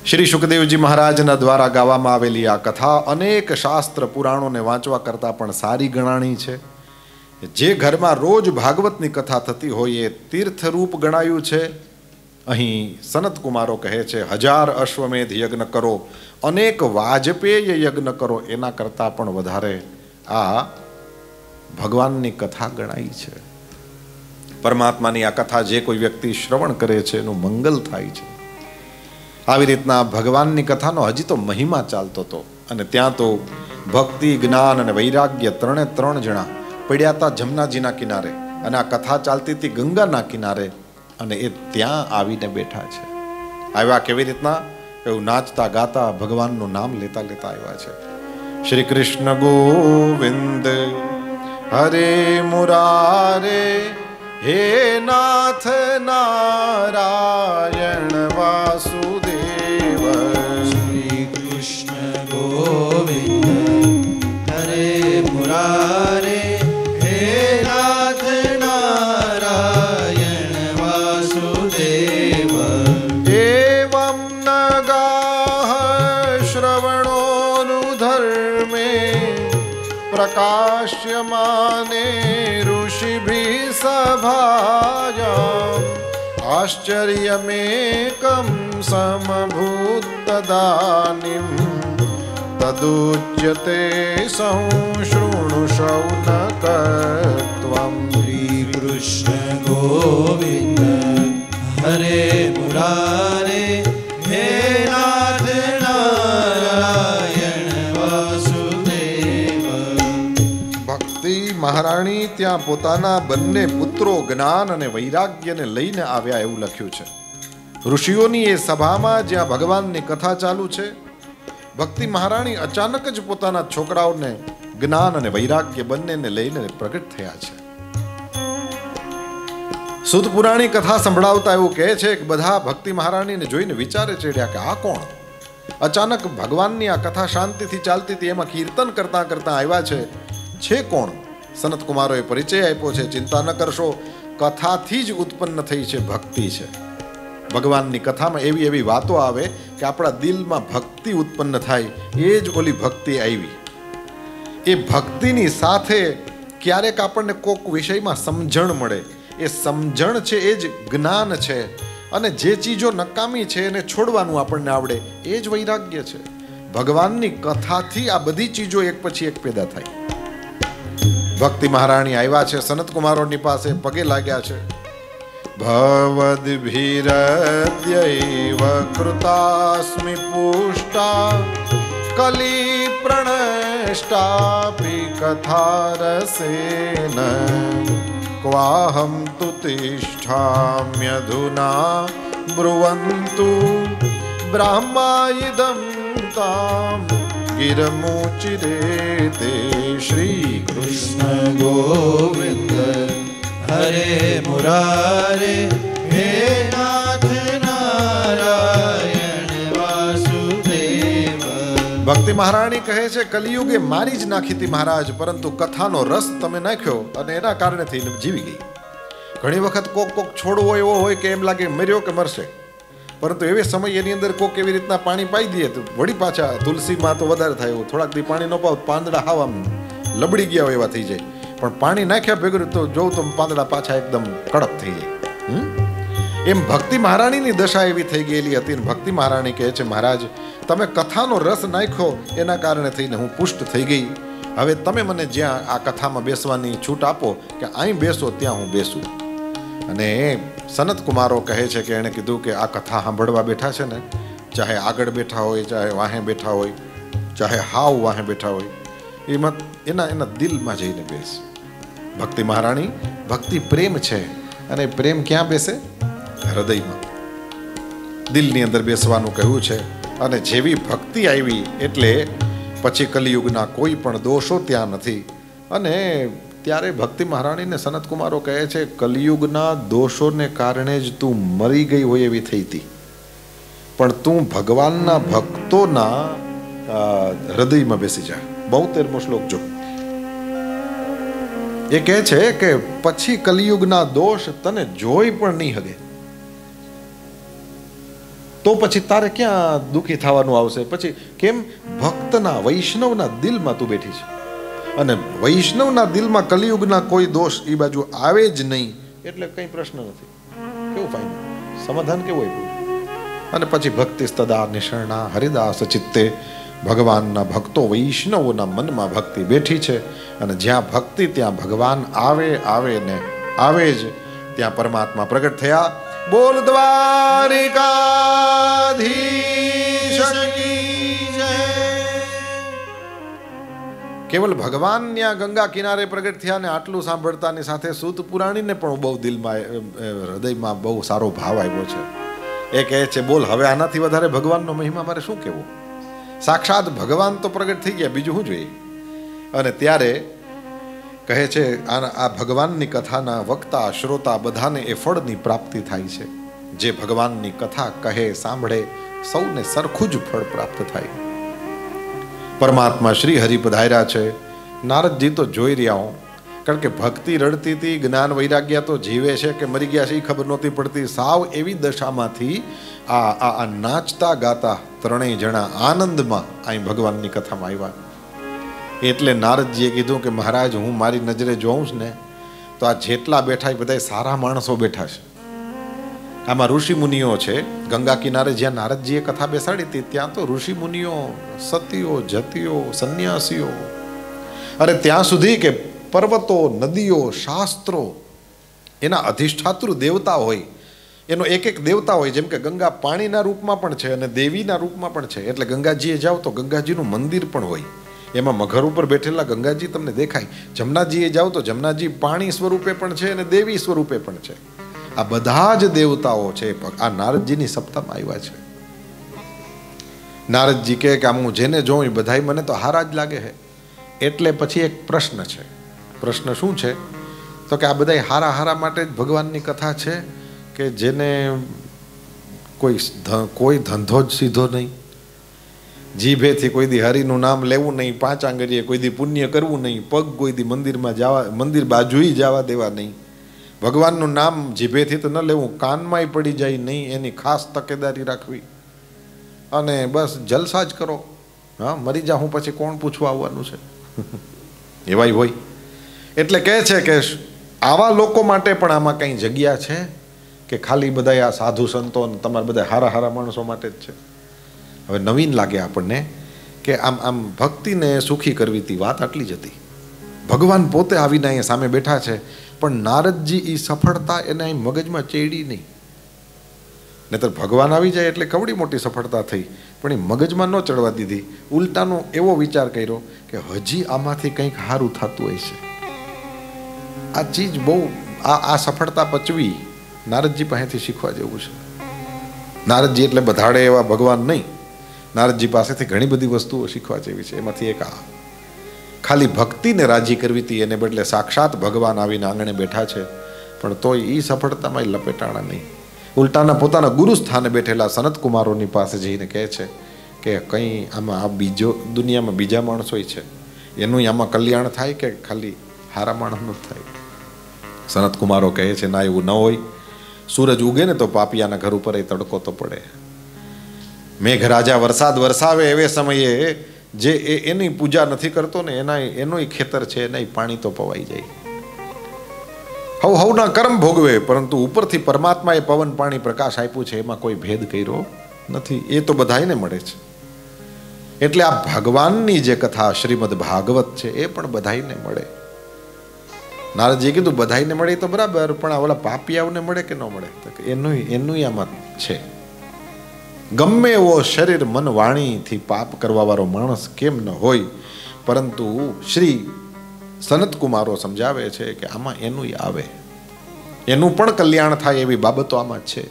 શ્રી સુખદેવજી મહારાજના દ્વારા ગાવામાં આવેલી આ કથા અનેક શાસ્ત્ર પુરાણોને વાંચવા કરતાં પણ સારી ગણાણી છે. જે ઘરમાં રોજ ભાગવતની કથા થતી હોય એ તીર્થરૂપ ગણાયું છે. અહીં સનત કુમારો કહે છે 1000 અશ્વમેધ યજ્ઞ કરો, અનેક વાજપેય યજ્ઞ કરો, એના કરતાં પણ વધારે આ ભગવાનની કથા ગણાઈ છે. પરમાત્માની આ કથા જે કોઈ વ્યક્તિ શ્રવણ કરે છે એનું મંગલ થાય છે. આવી રીતના ભગવાનની કથાનો હજી તો મહિમા ચાલતો હતો અને ત્યાં તો ભક્તિ, જ્ઞાન અને વૈરાગ્ય ત્રણે ત્રણ જણા પડ્યા હતા જમનાજીના કિનારે અને આ કથા ચાલતી હતી ગંગાના કિનારે અને એ ત્યાં આવીને બેઠા છે. આવ્યા કેવી રીતના? એવું નાચતા ગાતા ભગવાનનું નામ લેતા લેતા આવ્યા છે. શ્રી કૃષ્ણ ગોવિંદ હરે મુરારે, હે નાથ નારાયણ વાસુદેવ. શ્રી કૃષ્ણ ગોવિંદ હરે મુરારે, હે નાથ નારાયણ વાસુદેવ. એવં નગાહ શ્રવણોનું ધર્મે પ્રકાશ્યમાને ઋષિભિ સભાયામ આશ્ચર્યમેકં સમભૂતદાનિમ તદુચ્યતે સંશૃણુ શૌનકત્વમ. શ્રી કૃષ્ણ ગોવિંદ હરે મુરારે, હે નાથ નારાયણ વાસુદેવ. ભક્તિ મહારાણી ત્યાં પોતાના બંને પુત્રો જ્ઞાન અને વૈરાગ્યને લઈને આવ્યા એવું લખ્યું છે. ઋષિઓની એ સભામાં જ્યાં ભગવાનની કથા ચાલુ છે, ભક્તિ મહારાણી અચાનક જ પોતાના છોકરાઓને જ્ઞાન અને વૈરાગ્ય બંનેને લઈને પ્રગટ થયા છે. સુત પુરાણી કથા સંભળાવતા એવું કહે છે કે બધા ભક્તિ મહારાણીને જોઈને વિચારે ચડ્યા કે આ કોણ? અચાનક ભગવાનની આ કથા શાંતિથી ચાલતી હતી, એમાં કીર્તન કરતા કરતા આવ્યા છે કોણ? સનત કુમારોએ પરિચય આપ્યો છે. ચિંતા ન કરશો, કથાથી જ ઉત્પન્ન થઈ છે ભક્તિ છે. ભગવાનની કથામાં એવી એવી વાતો આવે કે આપણા દિલમાં ભક્તિ ઉત્પન્ન થાય, એ જ ઓલી ભક્તિ આવી. એ ભક્તિની સાથે ક્યારેક આપણને કોક વિષયમાં સમજણ મળે, એ સમજણ છે એ જ જ્ઞાન છે. અને જે ચીજો નકામી છે એને છોડવાનું આપણને આવડે, એ જ વૈરાગ્ય છે. ભગવાનની કથાથી આ બધી ચીજો એક પછી એક પેદા થાય. ભક્તિ મહારાણી આવ્યા છે સનત કુમારોની પાસે, પગે લાગ્યા છે. ભવદ્ભિરદ્યૈવ કૃતાસ્મિ પુષ્ટા કલી પ્રણષ્ટાપિ કથારસેન ક્વાહમ તુ તિષ્ઠામ્યધુના બ્રુવન્તુ બ્રહ્માઇદં તામ ગિરમુચિરે તે. શ્રી કૃષ્ણ ગોવિંદ હરે મુરારે, હે નાથ નારાયણ વાસુદેવ. ભક્તિ મહારાણી કહે છે કલિયુગે મારી જ નાખી હતી મહારાજ, પરંતુ કથાનો રસ તમે નાખ્યો અને એના કારણે થઈને જીવી ગઈ. ઘણી વખત કોક છોડવો એવો હોય કે એમ લાગે મર્યો કે મરશે, પરંતુ એવે સમય એની અંદર કોક એવી રીતના પાણી પાઈ દઈએ તો વળી પાછા, તુલસીમાં તો વધારે થાય એવું, થોડાક દી પાણી ન પાવ પાંદડા હાવ આમ લબડી ગયા હોય એવા થઈ જાય, પણ પાણી નાખ્યા ભેગું તો જોઉં તો પાંદડા પાછા એકદમ કડક થઈ જાય. એમ ભક્તિ મહારાણીની દશા એવી થઈ ગયેલી હતી. ભક્તિ મહારાણી કહે છે મહારાજ, તમે કથાનો રસ નાખ્યો એના કારણે થઈને હું પુષ્ટ થઈ ગઈ. હવે તમે મને જ્યાં આ કથામાં બેસવાની છૂટ આપો કે અહીં બેસો ત્યાં હું બેસું. અને સનત કુમારો કહે છે કે એણે કીધું કે આ કથા સાંભળવા બેઠા છે ને, ચાહે આગળ બેઠા હોય, ચાહે વાહે બેઠા હોય, ચાહે હાવ વાહે બેઠા હોય, એમાં એના દિલમાં જઈને બેસ. ભક્તિ મહારાણી, ભક્તિ પ્રેમ છે અને પ્રેમ ક્યાં બેસે? હૃદયમાં, દિલની અંદર બેસવાનું કહ્યું છે. અને જેવી ભક્તિ આવી એટલે પછી કલિયુગના કોઈ પણ દોષો ત્યાં નથી. અને ત્યારે ભક્તિ મહારાણીને સનત કુમારો કહે છે કલિયુગના દોષોને કારણે જ તું મરી ગઈ હોય એવી થઈ હતી, પણ તું ભગવાનના ભક્તોના હૃદયમાં બેસી જા. 72મો શ્લોક જો. એ કહે છે કે પછી કલિયુગના દોષ તને જોઈ પણ નહીં હગે. તો પછી તારે ક્યાં દુઃખી થવાનું આવશે? પછી કેમ? ભક્તના વૈષ્ણવના દિલમાં તું બેઠી છે, અને વૈષ્ણવના દિલમાં કલિયુગના કોઈ દોષ એ બાજુ આવે જ નહીં, એટલે કંઈ પ્રશ્ન નથી. કેવું ફાઇન સમાધાન કેવું આપ્યું? અને પછી ભક્તિ તદા નિષરણા હરિદાસ ચિત્તે, ભગવાનના ભક્તો વૈષ્ણવોના મનમાં ભક્તિ બેઠી છે, અને જ્યાં ભક્તિ ત્યાં ભગવાન આવે ને આવે જ, ત્યાં પરમાત્મા પ્રગટ થયા. બોલ દ્વારિકાધીશ કી જય. કેવલ ભગવાન ત્યાં ગંગા કિનારે પ્રગટ થયા ને આટલું સાંભળતાની સાથે સૂત પુરાણીને પણ બહુ દિલમાં હૃદયમાં બહુ સારો ભાવ આવ્યો છે. એ કહે છે બોલ હવે આનાથી વધારે ભગવાનનો મહિમા મારે શું કહેવું? સાક્ષાત ભગવાન તો પ્રગટ થઈ ગયા, બીજું શું જોઈએ? અને ત્યારે કહે છે આ ભગવાનની કથાના વક્તા શ્રોતા બધાને એ ફળની પ્રાપ્તિ થાય છે. જે ભગવાનની કથા કહે સાંભળે સૌને સરખું જ ફળ પ્રાપ્ત થાય. પરમાત્મા શ્રી હરિ પધાર્યા છે. નારદજી તો જોઈ રહ્યા હો, કારણ કે ભક્તિ રડતી હતી, જ્ઞાન વૈરાગ્ય તો જીવે છે કે મરી ગયા છે એ ખબર નહોતી પડતી. સાવ એવી દશામાંથી આ નાચતા ગાતા ત્રણેય જણા આનંદમાં અહીં ભગવાનની કથામાં આવ્યા. એટલે નારદજીએ કીધું કે મહારાજ હું મારી નજરે જોઉં છું ને તો આ જેટલા બેઠા એ બધા સારા માણસો બેઠા છે. આમાં ઋષિ મુનિઓ છે. ગંગા કિનારે જ્યાં નારદજીએ કથા બેસાડી હતી ત્યાં તો ઋષિ મુનિઓ, સતીઓ, જતીઓ, સંન્યાસીઓ, અરે ત્યાં સુધી કે પર્વતો, નદીઓ, શાસ્ત્રો, એના અધિષ્ઠાતૃ દેવતા હોય, એનો એક એક દેવતા હોય. જેમ કે ગંગા પાણીના રૂપમાં પણ છે અને દેવીના રૂપમાં પણ છે. એટલે ગંગાજીએ જાઓ તો ગંગાજીનું મંદિર પણ હોય, એમાં મગર ઉપર બેઠેલા ગંગાજી તમને દેખાય. જમનાજીએ જાઓ તો જમનાજી પાણી સ્વરૂપે પણ છે અને દેવી સ્વરૂપે પણ છે. આ બધા જ દેવતાઓ છે આ નારદજીની સપ્તાહમાં આવ્યા છે. નારદજી કહે કે આમ હું જેને જોઉં એ બધાય મને તો હારા જ લાગે છે. એટલે પછી એક પ્રશ્ન છે. પ્રશ્ન શું છે? તો કે આ બધા હારા હારા માટે જ ભગવાનની કથા છે કે જેને કોઈ ધંધો જ સીધો નહીં, જીભેથી કોઈ દી હરિનું નામ લેવું નહીં, પાંચ આંગળીએ કોઈ દી પુણ્ય કરવું નહીં, પગ કોઈ દી મંદિરમાં જવા, મંદિર બાજુએ જવા દેવા નહીં, ભગવાનનું નામ જીભેથી તો ન લેવું, કાનમાંય પડી જાય નહીં, એની ખાસ તકેદારી રાખવી, અને બસ જલસા જ કરો. હા, મરી જાઉં પછી કોણ પૂછવા આવવાનું છે? એવાય હોય. એટલે કહે છે કે આવા લોકો માટે પણ આમાં કંઈ જગ્યા છે કે ખાલી બધા આ સાધુ સંતો તમારા બધા હારા હારા માણસો માટે જ છે? હવે નવીન લાગે આપણને કે આમ ભક્તિને સુખી કરવી હતી, વાત આટલી જ હતી. ભગવાન પોતે આવીને અહીંયા સામે બેઠા છે, પણ નારદજી એ સફળતા એને અહીં મગજમાં ચેડી નહીં. નહીતર ભગવાન આવી જાય એટલે કવડી મોટી સફળતા થઈ, પણ એ મગજમાં ન ચડવા દીધી. ઉલટાનો એવો વિચાર કર્યો કે હજી આમાંથી કંઈક સારું થતું હોય છે. આ ચીજ બહુ આ સફળતા પચવી નારદજી પાસેથી શીખવા જેવું છે. નારદજી એટલે બધાડે એવા ભગવાન નહીં. નારદજી પાસેથી ઘણી બધી વસ્તુઓ શીખવા જેવી છે. એમાંથી એક આ ખાલી ભક્તિને રાજી કરવી હતી, એને બદલે સાક્ષાત ભગવાન આવીને આંગણે બેઠા છે, પણ તોય એ સફળતામાં લપેટાણા નહીં. ઉલટાના પોતાના ગુરુ સ્થાને બેઠેલા સનત કુમારોની પાસે જઈને કહે છે કે કંઈ આમાં આ બીજો દુનિયામાં બીજા માણસોય છે, એનું આમાં કલ્યાણ થાય કે ખાલી હારા માણસનું જ થાય? સનત કુમારો કહે છે ના, એવું ન હોય. સૂરજ ઉગે ને તો પાપિયાના ઘર ઉપર એ તડકો તો પડે. મેઘરાજા વરસાદ વરસાવે એવે સમયે જે એની પૂજા નથી કરતો ને એનોય ખેતર છે, એનાય પાણી તો પવાઈ જાય. હવના કર્મ ભોગવે, પરંતુ ઉપરથી પરમાત્માએ પવન પાણી પ્રકાશ આપ્યું છે, એમાં કોઈ ભેદ કર્યો નથી. એ તો બધાને મળે છે. એટલે આ ભગવાનની જે કથા શ્રીમદ ભાગવત છે એ પણ બધાને મળે. નારદજીએ કીધું બધાને મળે તો બરાબર, પણ આ ઓલા પાપિયાઓને મળે કે ન મળે? એનું આમાં છે. ગમે એવો શરીર મન વાણીથી પાપ કરવા વાળો માણસ કેમ ન હોય, પરંતુ શ્રી સનત કુમારો સમજાવે છે કે આમાં એનું આવે, એનું પણ કલ્યાણ થાય એવી બાબતો આમાં છે.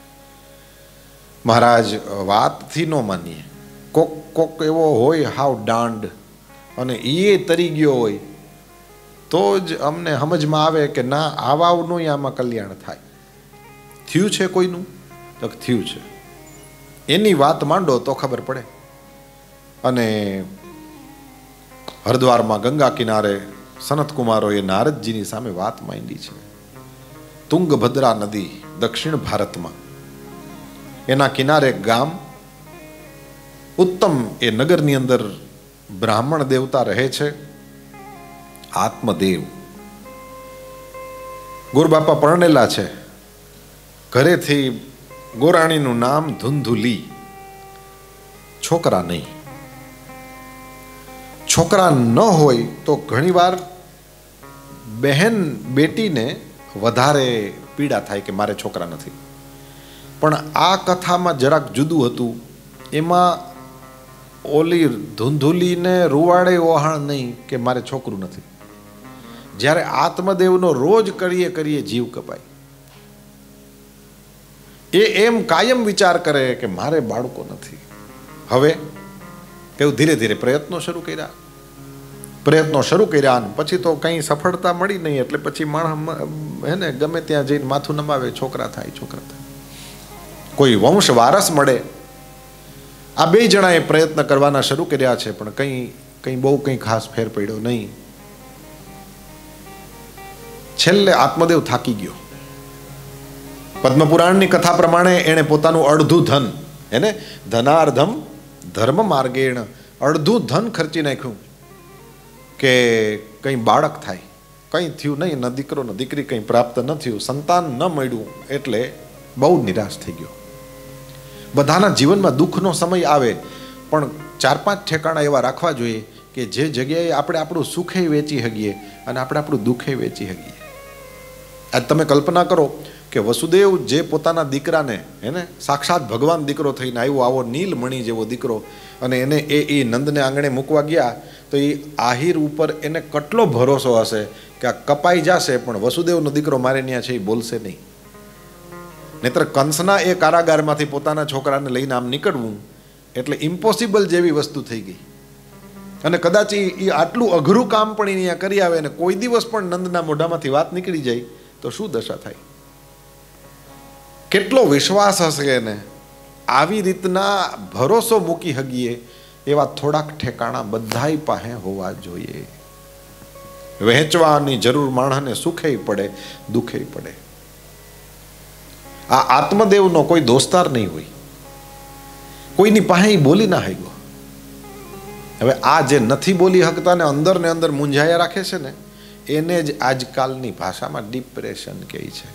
મહારાજ વાતથી ન માનીએ. કોક એવો હોય હાવ દાંડ અને એ તરી ગયો હોય તો જ અમને સમજમાં આવે કે ના, આવાનું આમાં કલ્યાણ થાય. થયું છે કોઈનું? તો થયું છે. એની વાત માંડો તો ખબર પડે. અને હરિદ્વારમાં ગંગા કિનારે સનત કુમારોએ નારદજીની સામે વાત માંડી છે. તુંગભદ્રા નદી દક્ષિણ ભારતમાં એના કિનારે એક ગામ, ઉત્તમ એ નગરની અંદર બ્રાહ્મણ દેવતા રહે છે, આત્મદેવ. ગોરબાપા પરણેલા છે, ઘરેથી ગોરાણીનું નામ ધુંધુલી, છોકરા નહીં. છોકરા ન હોય તો ઘણીવાર બહેન બેટીને વધારે પીડા થાય કે મારે છોકરા નથી. પણ આ કથામાં જરાક જુદું હતું. એમાં ઓલી ધુંધુલીને રૂવાડે ઓહાણ નહીં કે મારે છોકરું નથી. જ્યારે આત્મદેવનો રોજ કરીએ કરીએ જીવ કપાય. એ એમ કાયમ વિચાર કરે કે મારે બાળકો નથી. હવે એવું ધીરે ધીરે પ્રયત્નો શરૂ કર્યા અને પછી તો કંઈ સફળતા મળી નહીં. એટલે પછી માણસ હે ને ગમે ત્યાં જઈને માથું નમાવે, છોકરા થાય. કોઈ વંશ વારસ મળે. આ બે જણાએ પ્રયત્ન કરવાના શરૂ કર્યા છે, પણ કંઈ બહુ કંઈ ખાસ ફેર પડ્યો નહીં. છેલ્લે આત્મદેવ થાકી ગયો. પદ્મપુરાણની કથા પ્રમાણે એણે પોતાનું અડધું ધન, એને ધનાર્ધમ ધર્મ માર્ગેણ, અડધું ધન ખર્ચી નાખ્યું કે કંઈ બાળક થાય. કંઈ થયું નહીં, ન દીકરો ન દીકરી, કંઈ પ્રાપ્ત ન થયું, સંતાન ન મળ્યું. એટલે બહુ નિરાશ થઈ ગયો. બધાના જીવનમાં દુઃખનો સમય આવે, પણ 4-5 ઠેકાણા એવા રાખવા જોઈએ કે જે જગ્યાએ આપણે આપણું સુખે વેચી શકીએ અને આપણે આપણું દુઃખે વેચી શકીએ. આજ તમે કલ્પના કરો કે વસુદેવ જે પોતાના દીકરાને, એને સાક્ષાત ભગવાન દીકરો થઈને આવ્યો, આવો નીલમણી જેવો દીકરો, અને એને એ નંદને આંગણે મૂકવા ગયા, તો એ આહિર ઉપર એને કેટલો ભરોસો હશે કે આ કપાઈ જશે પણ વસુદેવનો દીકરો મારે ત્યાં છે એ બોલશે નહીં. નહીતર કંસના એ કારાગારમાંથી પોતાના છોકરાને લઈને આમ નીકળવું એટલે ઇમ્પોસિબલ જેવી વસ્તુ થઈ ગઈ. અને કદાચ એ આટલું અઘરું કામ પણ અહીંયા કરી આવે અને કોઈ દિવસ પણ નંદના મોઢામાંથી વાત નીકળી જાય તો શું દશા થાય? કેટલો વિશ્વાસ હશે એને! આવી રીતના ભરોસો મૂકી હગીએ એવા થોડાક ઠેકાણા બધાય પાસે હોવા જોઈએ. વહેંચવાની જરૂર માણસને સુખે પડે, દુઃખે પડે. આ આત્મદેવનો કોઈ દોસ્તાર નહીં હોય, કોઈની પાસે બોલી ના હગ્યો. હવે આ જે નથી બોલી શકતા ને અંદર મૂંઝાયા રાખે છે ને, એને જ આજકાલની ભાષામાં ડિપ્રેશન કહે છે.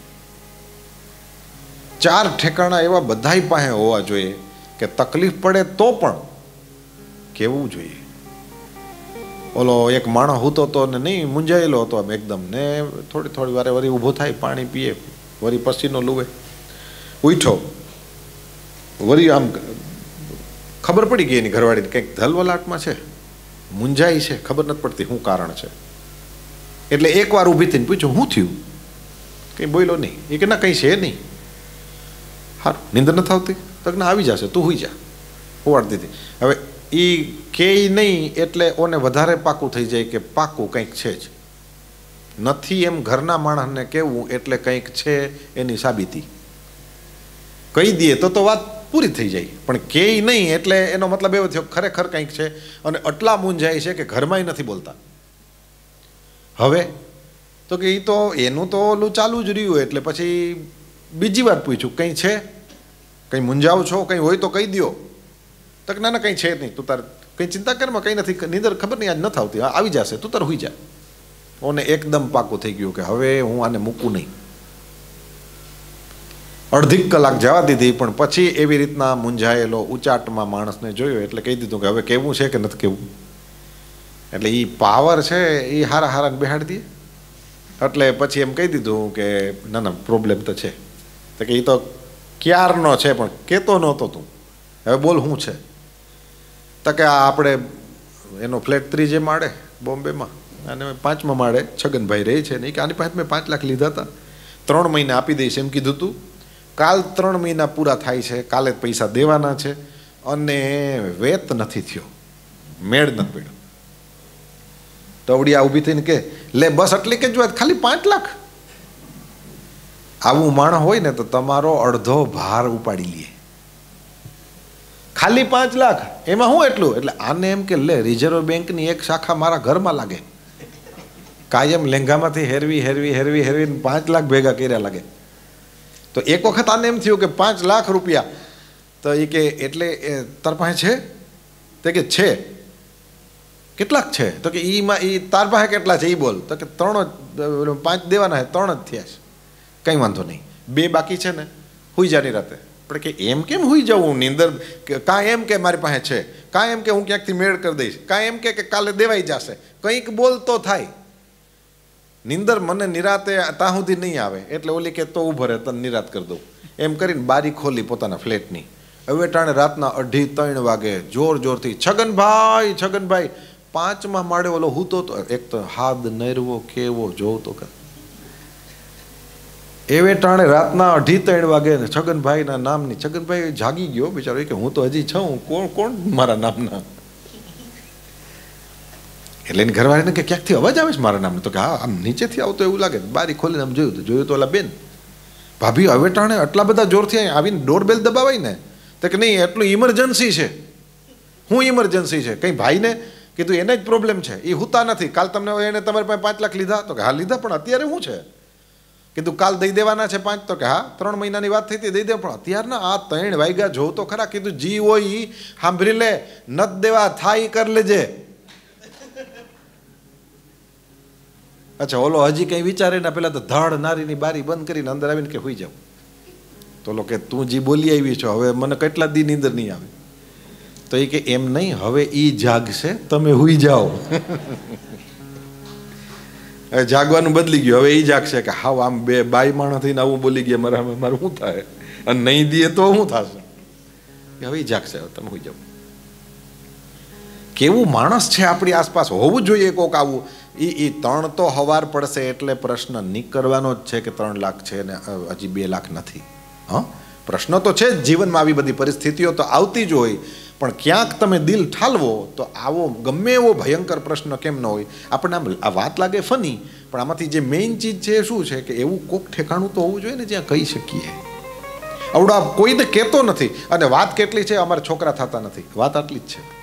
4 ઠેકાણા એવા બધાય પાસે હોવા જોઈએ કે તકલીફ પડે તો પણ કેવું જોઈએ. ઓલો એક માણસ હૂતો તો ને નહીં, મૂંઝાયેલો હતો આમ એકદમ, ને થોડી વારે વળી ઊભો થાય, પાણી પીએ, વળી પસીનો લૂવે, ઉઠો, વળી આમ ખબર પડી ગઈ એની ઘરવાળીને કંઈક ધલવલાટમાં છે, મૂંઝાઈ છે, ખબર નથી પડતી શું કારણ છે. એટલે એકવાર ઊભી થઈને પૂછ્યું, શું થયું? કંઈ બોલ્યો નહીં. એ કે ના કંઈ છે નહીં. હારું, નીંદર નથી આવતી? તો ના આવી જશે, તું હોઈ જા, હોવાડી દીધી. હવે એ કે નહીં એટલે ઓને વધારે પાકું થઈ જાય કે પાકું કંઈક છે જ. નથી એમ ઘરના માણસને કહેવું એટલે કંઈક છે એની સાબિતી. કહી દઈએ તો વાત પૂરી થઈ જાય, પણ કે નહીં એટલે એનો મતલબ એવો થયો ખરેખર કંઈક છે. અને આટલા મૂંઝાય છે કે ઘરમાંય નથી બોલતા. હવે તો કે એ તો એનું તો ઓલું ચાલુ જ રહ્યું. એટલે પછી બીજી વાર પૂછ્યું, કંઈ છે? કંઈ મૂંઝાવ છો? કંઈ હોય તો કહી દો. તક ના કંઈ છે નહીં, તું તાર કંઈ ચિંતા કરમાં, કંઈ નથી, નીંદર ખબર નહીં આજ નથી આવતી, આવી જશે, તું તાર હોઈ જા. ઓને એકદમ પાકું થઈ ગયું કે હવે હું આને મૂકું નહીં. અડધી કલાક જવા દીધી, પણ પછી એવી રીતના મૂંઝાયેલો ઉચાટમાં માણસને જોયો એટલે કહી દીધું કે હવે કેવું છે કે નથી કેવું. એટલે એ પાવર છે એ હારાને બેહાડી દે. એટલે પછી એમ કહી દીધું કે ના પ્રોબ્લેમ તો છે. તો કે એ તો ક્યારનો છે પણ કહેતો નહોતો તું, હવે બોલ શું છે? તો કે આ આપણે એનો ફ્લેટ 3 માળે બોમ્બેમાં, અને 5મા માળે છગનભાઈ રહે છે ને, કે આની પાસે મેં 5 લાખ લીધા હતા, 3 મહિને આપી દઈશ એમ કીધું તું. કાલ 3 મહિના પૂરા થાય છે, કાલે જ પૈસા દેવાના છે, અને વેત નથી થયો, મેળ નથી પડ્યો. તવડી આ ઊભી થઈને કે લે બસ એટલી કે જો ખાલી 5 લાખ. આવું માણસ હોય ને તો તમારો અડધો ભાર ઉપાડી લે. ખાલી 5 લાખ, એમાં શું એટલું? એટલે આને એમ કે લે રિઝર્વ બેંકની એક શાખા મારા ઘરમાં લાગે, કાયમ લેંઘામાંથી હેરવી 5 લાખ ભેગા કર્યા લાગે. તો એક વખત આને એમ થયું કે 5 લાખ રૂપિયા. તો એ કે એટલે તાર પાસે છે? તે કે છે. કેટલાક છે? તો કે ઈમાં એ તાર પાસે કેટલા છે એ બોલ. તો કે 3 જ, 5 દેવાના છે, 3 જ થયા છે. કંઈ વાંધો નહીં, 2 બાકી છે ને, હુઈ જાની રાતે. પણ કે એમ કેમ હુઈ જાઉં નીંદર? કાં એમ કે મારી પાસે છે, કાં એમ કે હું ક્યાંકથી મેળ કરી દઈશ, કાં એમ કે કાલે દેવાઈ જશે, કંઈક બોલતો થાય. નીંદર મને નિરાતે ત્યાં સુધી નહીં આવે. એટલે ઓલી કે તો ઊભો રહે, તને નિરાત કરી દઉં. એમ કરીને બારી ખોલી પોતાના ફ્લેટની. હવે ટાણે રાતના 2:30-3 વાગે જોર જોરથી છગનભાઈ, છગનભાઈ. 5મા માળે ઓલો હૂતો તો, એક તો હાદ નરવો કેવો જોતો કર. એવે ટાણે રાતના 2:30-3 વાગે છગનભાઈના નામની, છગનભાઈ જાગી ગયો બિચારો કે હું તો હજી છું, કોણ કોણ મારા નામના. એટલે એની ઘરવાળીને કે ક્યાંકથી અવાજ આવે છે મારા નામનો. તો કે હા, આમ નીચેથી આવતો એવું લાગે. બારી ખોલીને આમ જોયું તો ઓલા બેન, ભાભી હવે ટાણે આટલા બધા જોરથી અહીં આવીને ડોરબેલ દબાવાય ને? તો કે નહીં, એટલું ઇમરજન્સી છે. હું ઇમરજન્સી છે? કંઈ ભાઈને કીધું એને જ પ્રોબ્લેમ છે, એ હુતા નથી. કાલ તમને એને તમારી પાસે 5 લાખ લીધા? તો કે હા લીધા, પણ અત્યારે શું છે? કીધું કાલ દઈ દેવાના છે 5? તો કે હા, 3 મહિનાની વાત થઈ હતી, દઈ દે. પણ અત્યારના આ 3 વાગ્યા જોઉં તો ખરા. કીધું જી હોય ઈ સાંભળી લે, નત દેવા થાય કર લેજે. અચ્છા, ઓલો હજી કંઈ વિચારે ના, પેલા તો ધડ નારીની બારી બંધ કરીને અંદર આવીને કે હુઈ જાવ. તો ઓલો કે તું જી બોલી આવી છો, હવે મને કેટલા દી નીંદર નહીં આવે. તો એ કે એમ નહીં, હવે ઈ જાગશે, તમે હુઈ જાઓ. હવે જાગવાનું બદલી ગયું, હવે ઈ જાગશે કે હાવ આમ 2 બાઈ માણસ થઈને આવું બોલી ગયા, મારું શું થાય? અને નહીં દે તો શું થશે? હવે ઈ જાગશે, હવે તમે હુઈ જાઓ. કેવું માણસ છે આપણી આસપાસ હોવું જોઈએ કોક આવું. એ 3 તો હવાર પડશે એટલે પ્રશ્ન નીકળવાનો જ છે કે 3 લાખ છે ને હજી 2 લાખ નથી. હા, પ્રશ્ન તો છે જ જીવનમાં, આવી બધી પરિસ્થિતિઓ તો આવતી જ હોય. પણ ક્યાંક તમે દિલ ઠાલવો તો આવો ગમે એવો ભયંકર પ્રશ્ન કેમ ન હોય. આપણને આમ આ વાત લાગે ફની, પણ આમાંથી જે મેઇન ચીજ છે એ શું છે કે એવું કોક ઠેકાણું તો હોવું જોઈએ ને જ્યાં કહી શકીએ. આવડા કોઈને કહેતો નથી. અને વાત કેટલી છે, અમારા છોકરા થતા નથી, વાત આટલી જ છે.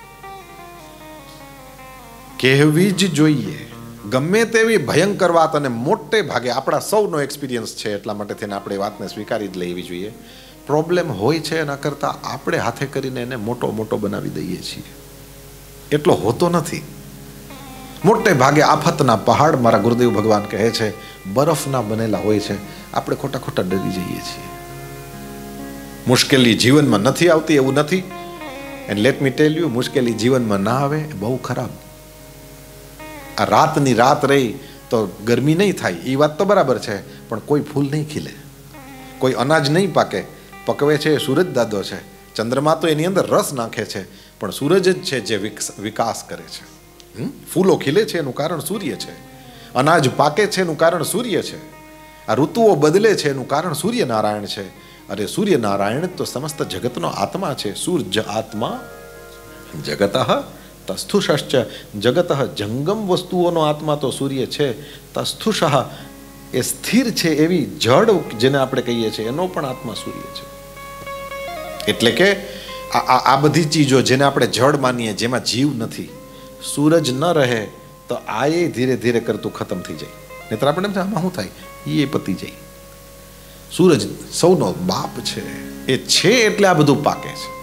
કહેવી જ જોઈએ ગમે તેવી ભયંકર વાત. અને મોટે ભાગે આપણા સૌનો એક્સપિરિયન્સ છે, એટલા માટે થઈને આપણે વાતને સ્વીકારી જ લેવી જોઈએ. પ્રોબ્લેમ હોય છે એના કરતાં આપણે હાથે કરીને એને મોટો મોટો બનાવી દઈએ છીએ. એટલો હોતો નથી. મોટે ભાગે આફતના પહાડ, મારા ગુરુદેવ ભગવાન કહે છે, બરફના બનેલા હોય છે. આપણે ખોટા ખોટા ડરી જઈએ છીએ. મુશ્કેલી જીવનમાં નથી આવતી એવું નથી. And let me tell you, મુશ્કેલી જીવનમાં ના આવે બહુ ખરાબ. આ રાતની રાત રહી તો ગરમી નહીં થાય, એ વાત તો બરાબર છે, પણ કોઈ ફૂલ નહીં ખીલે, કોઈ અનાજ નહીં પાકે. પકવે છે સૂરજ દાદો છે, ચંદ્રમા તો એની અંદર રસ નાખે છે, પણ સૂરજ જ છે જે વિકાસ કરે છે. ફૂલો ખીલે છે એનું કારણ સૂર્ય છે, અનાજ પાકે છે એનું કારણ સૂર્ય છે, આ ઋતુઓ બદલે છે એનું કારણ સૂર્યનારાયણ છે. અરે સૂર્યનારાયણ તો સમસ્ત જગતનો આત્મા છે. સૂર્ય આત્મા જગત તસ્થુષશ્ચ જગત, જંગમ વસ્તુઓનો આત્મા તો સૂર્ય છે. તસ્થુષ એ સ્થિર છે એવી જડ જેને આપણે કહીએ છીએ, એનો પણ આત્મા સૂર્ય છે. એટલે કે આ બધી ચીજો જેને આપણે જડ માનીએ, જેમાં જીવ નથી, સૂરજ ન રહે તો આ એ ધીરે ધીરે કરતું ખતમ થઈ જાય. નહીતર આપણે એમ આમાં શું થાય, એ પતી જાય. સૂરજ સૌનો બાપ છે, એ છે એટલે આ બધું પાકે છે.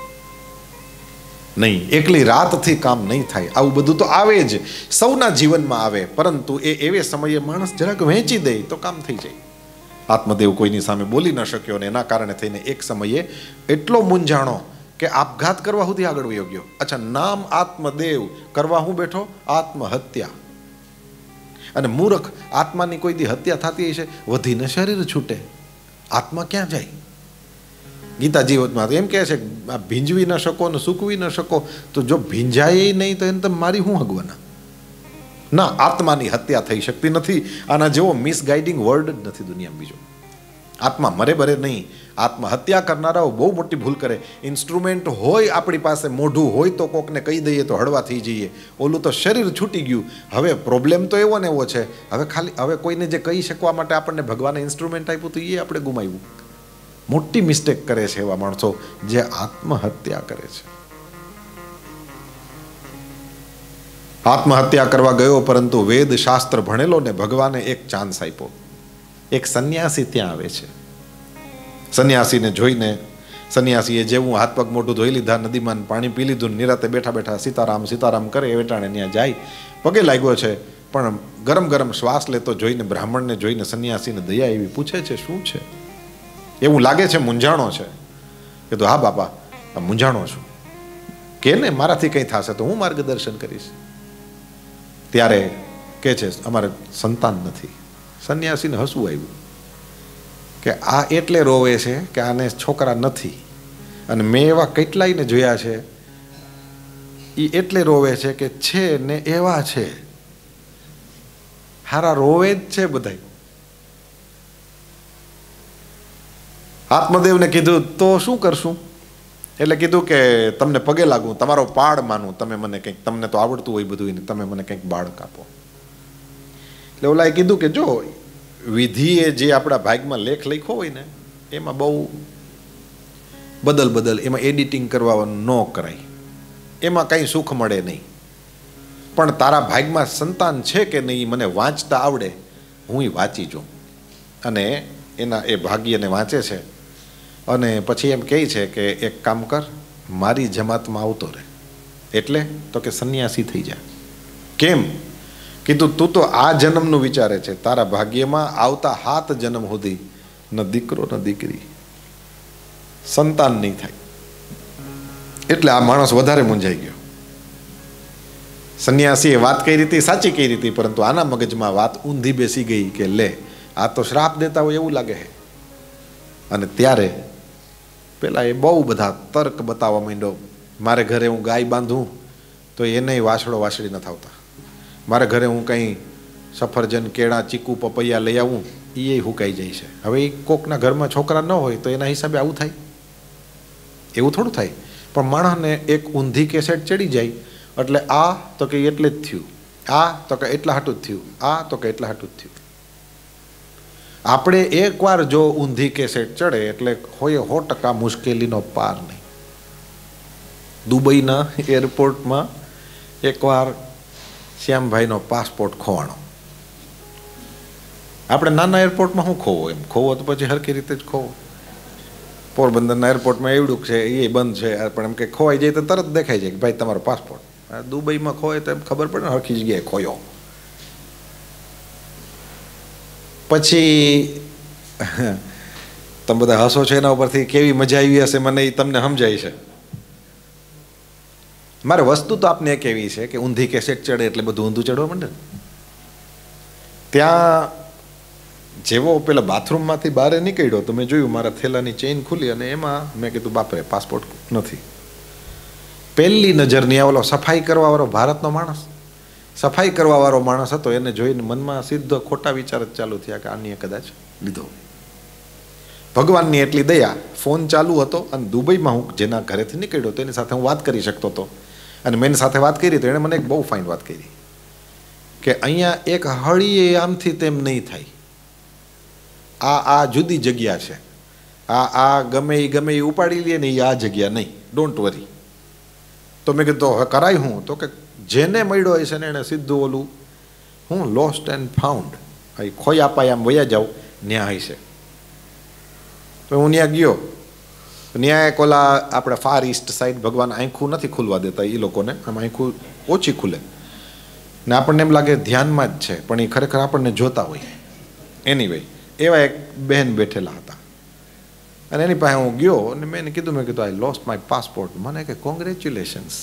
નહીં, એકલી રાતથી કામ નહીં થાય. આવું બધું તો આવે જ, સૌના જીવનમાં આવે, પરંતુ એ એવે સમયે માણસ જરાક વહેંચી દે તો કામ થઈ જાય. આત્મદેવ કોઈની સામે બોલી ન શક્યો ને એના કારણે થઈને એક સમયે એટલો મૂંઝાણો કે આપઘાત કરવા સુધી આગળ વયો ગયો. અચ્છા, નામ આત્મદેવ, કરવા હું બેઠો? આત્મહત્યા. અને મૂર્ખ, આત્માની કોઈ દી હત્યા થતી છે? વધીને શરીર છૂટે, આત્મા ક્યાં જાય? ગીતાજીવતમાં એમ કહે છે, ભીંજવી ન શકો ને સૂકવી ન શકો, તો જો ભીંજાય નહીં તો એને તમે મારી શું હગવાના? ના, આત્માની હત્યા થઈ શકતી નથી. આના જેવો મિસગાઈડિંગ વર્ડ જ નથી દુનિયામાં બીજો. આત્મા મરે બરે નહીં. આત્મહત્યા કરનારાઓ બહુ મોટી ભૂલ કરે. ઇન્સ્ટ્રુમેન્ટ હોય આપણી પાસે, મોઢું હોય તો કોકને કહી દઈએ તો હળવા થઈ જઈએ. ઓલું તો શરીર છૂટી ગયું. હવે પ્રોબ્લેમ તો એવો ને એવો છે, હવે કોઈને જે કહી શકવા માટે આપણને ભગવાને ઇન્સ્ટ્રુમેન્ટ આપ્યું તો એ આપણે ગુમાવ્યું. મોટી મિસ્ટેક કરે છે એવા માણસો જે આત્મહત્યા કરે છે. આત્મહત્યા કરવા ગયો, પરંતુ વેદ શાસ્ત્ર ભણેલો ને ભગવાને એક ચાન્સ આપ્યો. એક સંન્યાસી ત્યાં આવે છે. સંન્યાસીને જોઈને સંન્યાસીએ જેવું હાથ પગ મોઢું ધોઈ લીધા, નદીમાં પાણી પી લીધું, નિરાતે બેઠા બેઠા સીતારામ સીતારામ કરે એ વેટાણે ત્યાં જાય, પગે લાગ્યો છે. પણ ગરમ ગરમ શ્વાસ લેતો જોઈને, બ્રાહ્મણને જોઈને સંન્યાસીને દયા એવી, પૂછે છે શું છે, એવું લાગે છે મૂંઝાણો છે. કીધું હા બાપા મૂંઝાણો છું, કે ને મારાથી કંઈ થશે તો હું માર્ગદર્શન કરીશ. ત્યારે કે છે અમારે સંતાન નથી. સંન્યાસીને હસવું આવ્યું કે આ એટલે રોવે છે કે આને છોકરા નથી, અને મેં એવા કેટલાયને જોયા છે એ એટલે રોવે છે કે છે ને એવા છે, હારા રોવે જ છે બધા. આત્મદેવને કીધું તો શું કરશું? એટલે કીધું કે તમને પગે લાગું, તમારો પાડ માનું, તમે મને કંઈક, તમને તો આવડતું હોય બધું, તમે મને કંઈક બાળક આપો. એટલે ઓલાએ કીધું કે જો વિધિએ જે આપણા ભાગમાં લેખ લખ્યો હોય ને એમાં બહુ બદલ એમાં એડિટિંગ કરવા ન કરાય, એમાં કંઈ સુખ મળે નહીં. પણ તારા ભાગમાં સંતાન છે કે નહીં મને વાંચતા આવડે, હું વાંચી જાઉં. અને એના એ ભાગ્યને વાંચે છે. અને પછી એમ કહે છે કે એક કામ કર, મારી જમાતમાં આવતો રહે. એટલે તો કે સંન્યાસી થઈ જા. કેમ? કીધું તું તો આ જન્મનું વિચારે છે, તારા ભાગ્યમાં આવતા 7 જન્મ સુધી ન દીકરો ન દીકરી, સંતાન નહીં થાય. એટલે આ માણસ વધારે મૂંઝાઈ ગયો. સંન્યાસીએ વાત કઈ રીતે સાચી કઈ રીતે, પરંતુ આના મગજમાં વાત ઊંધી બેસી ગઈ કે લે આ તો શ્રાપ દેતા હોય એવું લાગે છે. અને ત્યારે પેલા એ બહુ બધા તર્ક બતાવવા માંડ્યો. મારે ઘરે હું ગાય બાંધું તો એને વાછડો વાછડી ન થતા, મારે ઘરે હું કંઈ સફરજન કેળા ચીકુ પપૈયા લઈ આવું એ હુકાઈ જાય છે. હવે એ કોકના ઘરમાં છોકરા ન હોય તો એના હિસાબે આવું થાય? એવું થોડું થાય. પણ માણસને એક ઊંધી કેસેટ ચડી જાય એટલે આ તો કે એટલે જ થયું, આ તો કે એટલા હાટું જ થયું, આ તો કે એટલા હાટું જ થયું. આપણે એકવાર જો ઊંધી કેસેટ ચડે એટલે હોય 100% મુશ્કેલીનો પાર નહીં. દુબઈના એરપોર્ટમાં એકવાર શ્યામભાઈનો પાસપોર્ટ ખોવાણો. આપણે નાના એરપોર્ટમાં શું ખોવો, એમ ખોવો તો પછી હરખી રીતે જ ખોવો. પોરબંદરના એરપોર્ટમાં એવડું છે એ બંધ છે, પણ એમ કે ખોવાઈ જાય તો તરત દેખાઈ જાય કે ભાઈ તમારો પાસપોર્ટ. દુબઈમાં ખોય તો એમ ખબર પડે ને હરખી જગ્યાએ ખોયો. પછી તમે બધા હસો છો એના ઉપરથી કેવી મજા આવી હશે મને એ તમને સમજાય છે. મારે વસ્તુ તો આપને એક એવી છે કે ઊંધી કેસેટ ચડે એટલે બધું ઊંધું ચડવા માંડે. ત્યાં જેવો પેલા બાથરૂમમાંથી બહાર નીકળ્યો તો મેં જોયું મારા થેલાની ચેઇન ખુલી અને એમાં મેં કીધું બાપરે પાસપોર્ટ નથી. પહેલી નજરની ઓલો સફાઈ કરવાવાળો ભારતનો માણસ, સફાઈ કરવાવાળો માણસ હતો, એને જોઈને મનમાં સીધો ખોટા વિચાર જ ચાલુ થયા કે આની કદાચ લીધો. ભગવાનની એટલી દયા, ફોન ચાલુ હતો અને દુબઈમાં હું જેના ઘરેથી નીકળ્યો તો એની સાથે હું વાત કરી શકતો હતો. અને મેં એની સાથે વાત કરી તો એણે મને એક બહુ ફાઇન વાત કરી કે અહીંયા એક હળીએ આમથી તેમ નહીં થાય, આ જુદી જગ્યા છે, આ ગમે એ ઉપાડી લે ને એ આ જગ્યા નહીં, ડોન્ટ વરી. તો મેં કીધું હવે કરાય હું? તો કે જેને મળ્યો હશે ને એને સીધું ઓલું હું લોસ્ટ એન્ડ ફાઉન્ડ, ખોઈ આપાય આમ વયા જાઉં ન્યા હશે. તો હું ત્યાં ગયો. ન્યાય કોલા આપણે ફાર ઈસ્ટ સાઈડ ભગવાન આંખું નથી ખુલવા દેતા એ લોકોને, આમ આંખું ઓછી ખુલે ને આપણને એમ લાગે ધ્યાનમાં જ છે, પણ એ ખરેખર આપણને જોતા હોય. એનીવે એવા એક બહેન બેઠેલા હતા અને એની પાસે હું ગયો અને મેં કીધું આઈ લોસ્ટ માય પાસપોર્ટ. મને કે કોંગ્રેચ્યુલેશન્સ.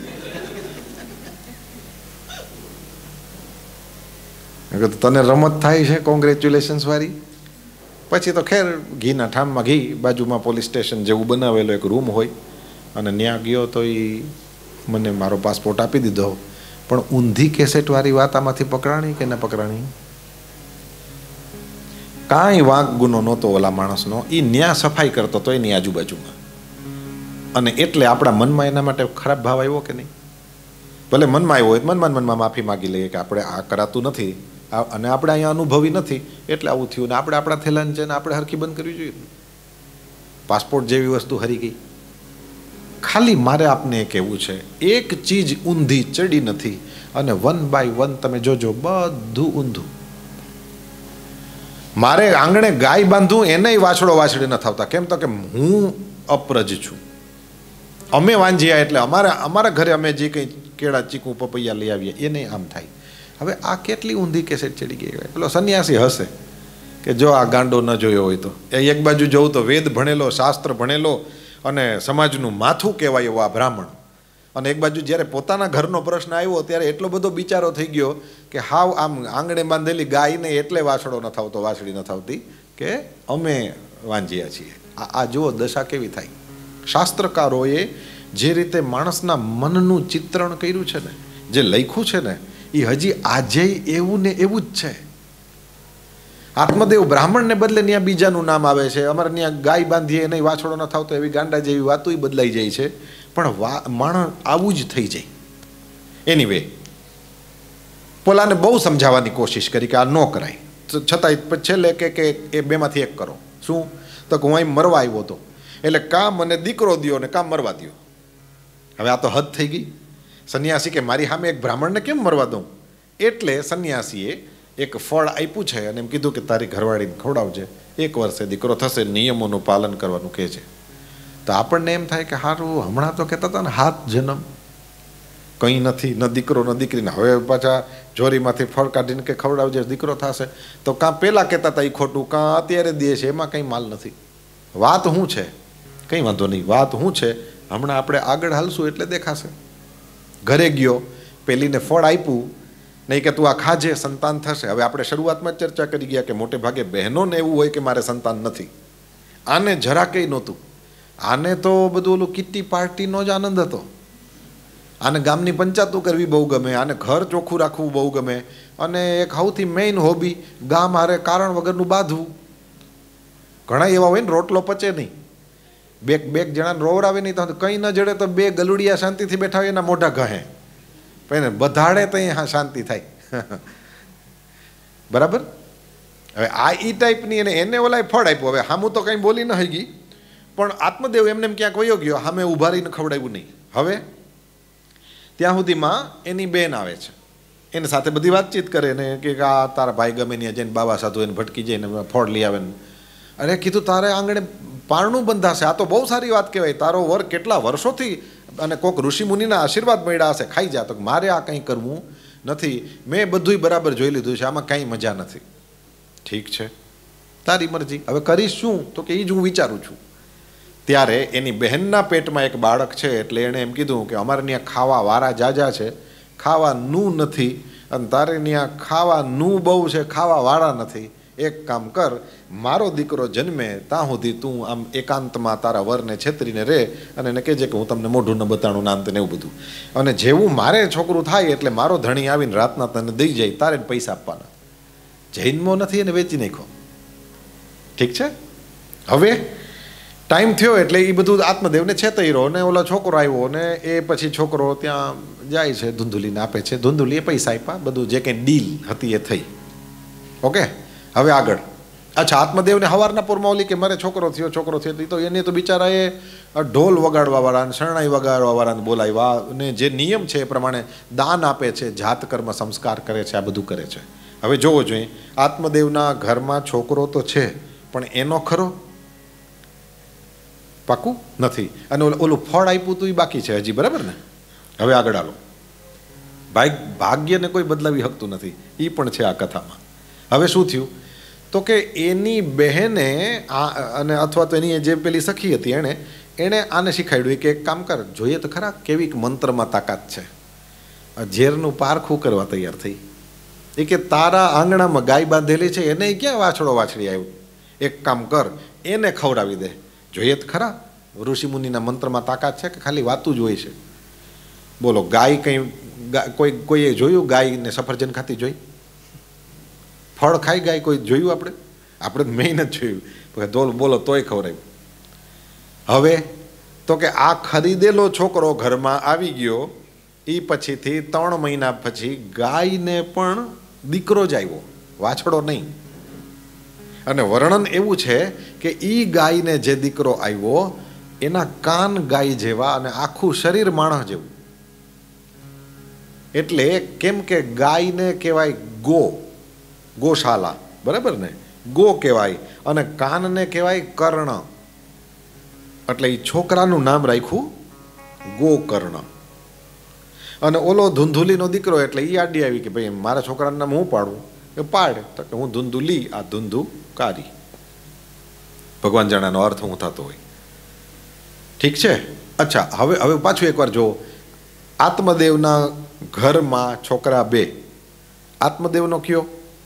મેં કીધું તને રમત થાય છે કોંગ્રેચ્યુલેશન્સ વાળી? પછી તો ખેર ઘીના ઠામમાં ઘી, બાજુમાં પોલીસ સ્ટેશન જેવું બનાવેલો એક રૂમ હોય અને ત્યાં ગયો તો એ મને મારો પાસપોર્ટ આપી દીધો. પણ ઊંધી કેસેટવાળી વાત આમાંથી પકડાણી કે ન પકડાણી? કાંઈ વાંક ગુનો નહોતો ઓલા માણસનો. એ ન્યા સફાઈ કરતો હતો એની આજુબાજુમાં, અને એટલે આપણા મનમાં એના માટે ખરાબ ભાવ આવ્યો કે નહીં? ભલે મનમાં આવ્યો હોય મનમાં માફી માગી લઈએ કે આપણે આ કરાતું નથી અને આપણે અહીંયા અનુભવી નથી એટલે આવું થયું, ને આપણે આપણા થેલાને છે ને આપણે હરખી બંધ કરવી જોઈએ. પાસપોર્ટ જેવી વસ્તુ હરી ગઈ. ખાલી મારે આપને કહેવું છે, એક ચીજ ઊંધી ચડી નથી અને 1 by 1 તમે જોજો બધું ઊંધું. મારે આંગણે ગાય બાંધું એનેય વાછડો વાછડી ન થતા. કેમ તો કે હું અપ્રજ છું. અમે વાંજ્યા એટલે અમારા ઘરે અમે જે કંઈ કેળા ચીકુ પપૈયા લઈ આવીએ એને આમ થાય. હવે આ કેટલી ઊંધી કેસેટ ચડી ગઈ. પેલો સંન્યાસી હશે કે જો આ ગાંડો ન જોયો હોય તો. એક બાજુ જોઉં તો વેદ ભણેલો, શાસ્ત્ર ભણેલો અને સમાજનું માથું કહેવાય એવો આ બ્રાહ્મણ, અને એક બાજુ જ્યારે પોતાના ઘરનો પ્રશ્ન આવ્યો ત્યારે એટલો બધો બિચારો થઈ ગયો કે હાવ આમ આંગણે બાંધેલી ગાયને એટલે વાછડો ન થતો, વાછડી ન થતી કે અમે વાંજ્યા છીએ. આ જુઓ દશા કેવી થાય. શાસ્ત્રકારોએ જે રીતે માણસના મનનું ચિત્રણ કર્યું છે ને, જે લખ્યું છે ને, એ હજી આજે એવું ને એવું જ છે. આત્મદેવ બ્રાહ્મણને બદલે ત્યાં બીજાનું નામ આવે છે. અમારે ત્યાં ગાય બાંધીએ નહીં વાછડો ન થતો એવી ગાંડા જેવી વાતો બદલાઈ જાય છે. પણ માણસ આવું જ થઈ જાય. એનીવે પોલાને બહુ સમજાવવાની કોશિશ કરી કે આ ન કરાય, છતાંય છેલ્લે કે એ બેમાંથી એક કરો. શું? તો હું અહીં મરવા આવ્યો હતો એટલે કાં મને દીકરો દ્યો ને કાં મરવા દ્યો. હવે આ તો હદ થઈ ગઈ. સંન્યાસી કે મારી સામે એક બ્રાહ્મણને કેમ મરવા દઉં? એટલે સંન્યાસીએ એક ફળ આપ્યું છે અને એમ કીધું કે તારી ઘરવાળીને ખવડાવજે, 1 વર્ષે દીકરો થશે, નિયમોનું પાલન કરવાનું કહે છે. તો આપણને એમ થાય કે સારું, હમણાં તો કહેતા હતા ને 7 જન્મ કંઈ નથી, ન દીકરો ન દીકરીને, હવે પાછા જોરીમાંથી ફળ કાઢીને કે ખવડાવજે દીકરો થશે. તો કાં પહેલાં કહેતા હતા એ ખોટું, કાં અત્યારે દે છે, એમાં કંઈ માલ નથી. વાત શું છે? કંઈ વાંધો નહીં, વાત શું છે હમણાં આપણે આગળ હાલશું એટલે દેખાશે. ઘરે ગયો, પેલીને ફળ આપ્યું, નહીં કે તું આ ખાજે, સંતાન થશે. હવે આપણે શરૂઆતમાં જ ચર્ચા કરી ગયા કે મોટે ભાગે બહેનોને એવું હોય કે મારે સંતાન નથી. આને જરા કંઈ નહોતું. આને તો બધું ઓલું કિટ્ટી પાર્ટીનો જ આનંદ હતો. આને ગામની પંચાયતો કરવી બહુ ગમે, આને ઘર ચોખ્ખું રાખવું બહુ ગમે, અને એક સૌથી મેઇન હોબી ગામ હારે કારણ વગરનું બાંધવું. ઘણા એવા હોય ને રોટલો પચે નહીં, બે જણાને રોવરાવે નહીં તો કંઈ ન જડે તો 2 ગલુડિયા શાંતિથી બેઠા હોય એના મોઢા ઘહે, પણ બધાડે તો અહીંયા શાંતિ થાય. બરાબર? હવે આ ઈ ટાઈપની એને ઓલાય ફળ આપ્યું. હવે હામું તો કંઈ બોલી ન હઈ ગઈ, પણ આત્મદેવ એમને ક્યાંક વયો ગયો, સામે ઊભા રહીને ખવડાવ્યું નહીં. હવે ત્યાં સુધીમાં એની બેન આવે છે, એની સાથે બધી વાતચીત કરે ને કે આ તારા ભાઈ ગમે ત્યાં જઈને બાબા સાધુ એને ભટકી જઈને ફળ લઈ આવે ને. અરે કીધું તારે આંગણે પારણું બંધાશે, આ તો બહુ સારી વાત કહેવાય. તારો વર કેટલા વર્ષોથી અને કોઈક ઋષિમુનિના આશીર્વાદ મળ્યા હશે, ખાઈ જા. તો મારે આ કંઈ કરવું નથી, મેં બધુંય બરાબર જોઈ લીધું છે, આમાં કાંઈ મજા નથી. ઠીક છે, તારી મરજી, હવે કરીશ શું? તો કે એ જ હું વિચારું છું. ત્યારે એની બહેનના પેટમાં એક બાળક છે, એટલે એણે એમ કીધું કે અમારે ત્યાં ખાવા વાળા જાજા છે, ખાવાનું નથી, અને તારે ત્યાં ખાવાનું બહુ છે, ખાવા વાળા નથી. એક કામ કર, મારો દીકરો જન્મે ત્યાં સુધી તું આમ એકાંતમાં તારા વરને છેતરીને રહે અને એને કહેજે કે હું તમને મોઢું ન બતાણું નામ તેને એવું બધું. અને જેવું મારે છોકરું થાય એટલે મારો ધણી આવીને રાતના તને દઈ જાય, તારે પૈસા આપવાના. જૈનમો નથી એને વેચી નાખો. ઠીક છે? હવે ટાઈમ થયો એટલે એ બધું આત્મદેવને છેતર્યો ને ઓલો છોકરો આવ્યો ને એ પછી છોકરો ત્યાં જાય છે, ધૂંધુલીને આપે છે, ધૂંધુલીએ પૈસા આપ્યા, બધું જે કંઈ ડીલ હતી એ થઈ. ઓકે, હવે આગળ. અચ્છા, આત્મદેવને હવારના પૂરમાં ઓલી કે મારે છોકરો થયો તો એને તો બિચારાએ ઢોલ વગાડવાવાળાને, શરણાઈ વગાડવાવાળાને બોલાવ્યા ને જે નિયમ છે એ પ્રમાણે દાન આપે છે, જાતકર્મ સંસ્કાર કરે છે, આ બધું કરે છે. હવે જોવો જોઈએ, આત્મદેવના ઘરમાં છોકરો તો છે પણ એનો ખરો પાકું નથી, અને ઓલું ફળ આપ્યું તું એ બાકી છે હજી. બરાબર ને? હવે આગળ હાલો. ભાગ્યને કોઈ બદલાવી શકતું નથી, એ પણ છે આ કથામાં. હવે શું થયું તો કે એની બહેને અને અથવા તો એની જે પેલી સખી હતી એણે આને શીખવાડ્યું કે એક કામ કર, જોઈએ તો ખરા કેવી મંત્રમાં તાકાત છે. ઝેરનું પારખું કરવા તૈયાર થઈ. એ કે તારા આંગણામાં ગાય બાંધેલી છે, એને ક્યાં વાછડો વાછડી આવ્યું? એક કામ કર, એને ખવડાવી દે, જોઈએ તો ખરા ઋષિમુનિના મંત્રમાં તાકાત છે કે ખાલી વાતું જ હોય છે? બોલો, ગાય કંઈ કોઈએ જોયું ગાયને સફરજન ખાતી જોઈ? ફળ ખાઈ ગાય કોઈ જોયું? આપણે મેં નથી જોયું. બોલો તોય ખવડાવ્યું. હવે તો કે આ ખરીદેલો છોકરો ઘરમાં આવી ગયો, એ પછીથી 3 મહિના પછી ગાયને પણ દીકરો જ આવ્યો, વાછડો નહીં. અને વર્ણન એવું છે કે એ ગાયને જે દીકરો આવ્યો એના કાન ગાય જેવા અને આખું શરીર માણસ જેવું. એટલે કેમ કે ગાયને કહેવાય ગોશાલા, બરાબર ને? ગો કહેવાય, અને કાનને કહેવાય કર્ણ. એટલે એ છોકરાનું નામ રાખ્યું ગોકર્ણ. અને ઓલો ધુંધુલીનો દીકરો એટલે એ આડી આવી કે ભાઈ મારા છોકરાનું નામ હું પાડું, એ પાડ. તો કે હું ધુંધુલી, આ ધુંધુકારી. ભગવાન જાણાનો અર્થ હું થતો હોય. ઠીક છે. અચ્છા, હવે પાછું એકવાર જો, આત્મદેવના ઘરમાં છોકરા બે. આત્મદેવનો કયો?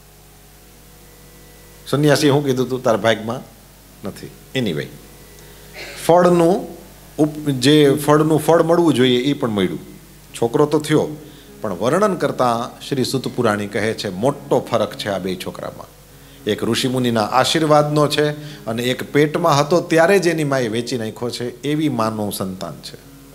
સંન્યાસી હું કીધું તું તારા ભાગમાં નથી. એની ભાઈ ફળનું ફળ મળવું જોઈએ એ પણ મળ્યું. છોકરો તો થયો, પણ વર્ણન કરતા શ્રી સુત પુરાણી કહે છે મોટો ફરક છે આ બે છોકરામાં. એક ઋષિમુનિના આશીર્વાદનો છે, અને એક પેટમાં હતો ત્યારે જ એની માએ વેચી નાખ્યો છે, એવી માનું સંતાન છે.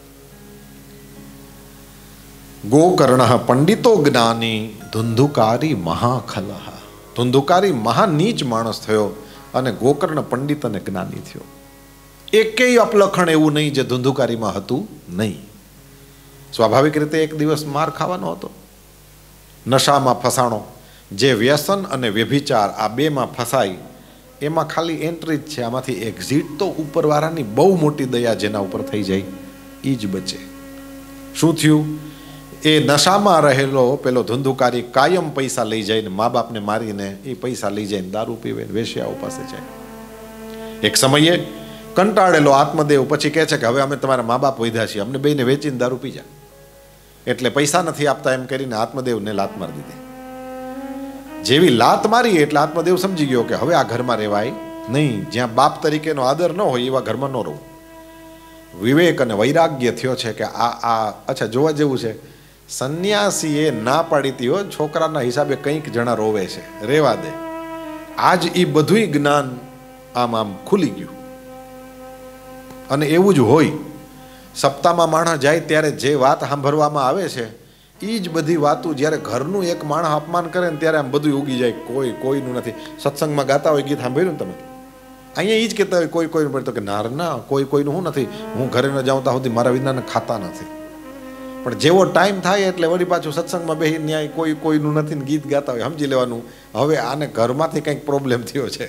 ગોકર્ણ પંડિતો જ્ઞાની ધુંધુકારી મહાખલહ. ધુંધુકારી મહાનીચ માણસ થયો, અને ગોકર્ણ પંડિત અને જ્ઞાની થયો. એકેય અપલખણ એવું નહીં જે ધુંધુકારીમાં હતું નહીં. સ્વાભાવિક રીતે એક દિવસ માર ખાવાનો હતો. નશામાં ફસાણો, જે વ્યસન અને વ્યભિચાર આ બેમાં ફસાય એમાં ખાલી એન્ટ્રી જ છે. આમાંથી એક્ઝિટ તો ઉપરવાળાની બહુ મોટી દયા જેના ઉપર થઈ જાય એ જ બચે. શું થયું? એ નશામાં રહેલો પેલો ધુંધુકારી કાયમ પૈસા લઈ જાય ને મા બાપને મારીને એ પૈસા લઈ જાય દારૂ પીવે, વેશ્યાઓ પાસે જાય. એક સમયે કંટાળેલો આત્મદેવ પછી કહે છે કે હવે અમે તમારા મા બાપ વધ્યા છીએ, અમને બેને વેચીને દારૂ પી જા. એટલે પૈસા નથી આપતા એમ કરીને આત્મદેવને લાત મારી દીધી. જેવી લાત મારી એટલે આત્મદેવ સમજી ગયો કે હવે આ ઘરમાં રહેવાય નહીં. જ્યાં બાપ તરીકેનો આદર ન હોય એવા ઘરમાં ન રહું. વિવેક અને વૈરાગ્ય થયો છે કે અચ્છા જોવા જેવું છે, સંન્યાસીએ ના પાડી હતી હો, છોકરાના હિસાબે કંઈક જણા રોવે છે, રેવા દે. આજ એ બધું જ્ઞાન આમ ખુલી ગયું. અને એવું જ હોય, સપ્તાહમાં માણસ જાય ત્યારે જે વાત સાંભળવામાં આવે છે એ જ બધી વાતો જ્યારે ઘરનું એક માણસ અપમાન કરે ને ત્યારે આમ બધું ઉગી જાય. કોઈનું નથી. સત્સંગમાં ગાતા હોય ગીત સાંભળ્યું ને તમે, અહીંયા એ જ કહેતા હોય કોઈનું પડતો કે ના કોઈનું હું નથી, હું ઘરે ન જાઉં ત્યાં સુધી મારા વિનાને ખાતા નથી. પણ જેવો ટાઈમ થાય એટલે વળી પાછું સત્સંગમાં બેસી ન્યાય કોઈનું નથી ને ગીત ગાતા હોય. સમજી લેવાનું હવે આને ઘરમાંથી કંઈક પ્રોબ્લેમ થયો છે.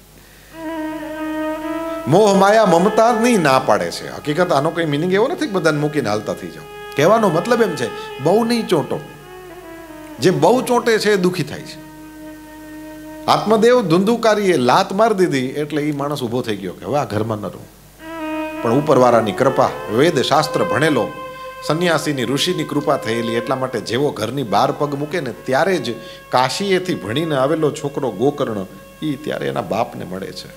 મોહ માયા મમતા નહીં ના પાડે છે. હકીકત આનો કોઈ મિનિંગ એવો નથી કે બધાને મૂકીને હાલતા થઈ જાઓ. કહેવાનો મતલબ એમ છે બહુ નહીં ચોંટો. જે બહુ ચોંટે છે એ દુઃખી થાય છે. આત્મદેવ ધુંધુકારીએ લાત મારી દીધી એટલે એ માણસ ઊભો થઈ ગયો કે હવે આ ઘરમાં ન રહું. પણ ઉપરવાળાની કૃપા, વેદ શાસ્ત્ર ભણેલો સંન્યાસીની ઋષિની કૃપા થયેલી એટલા માટે જેવો ઘરની બહાર પગ મૂકે ને ત્યારે જ કાશીએથી ભણીને આવેલો છોકરો ગોકર્ણ એ ત્યારે એના બાપને મળે છે.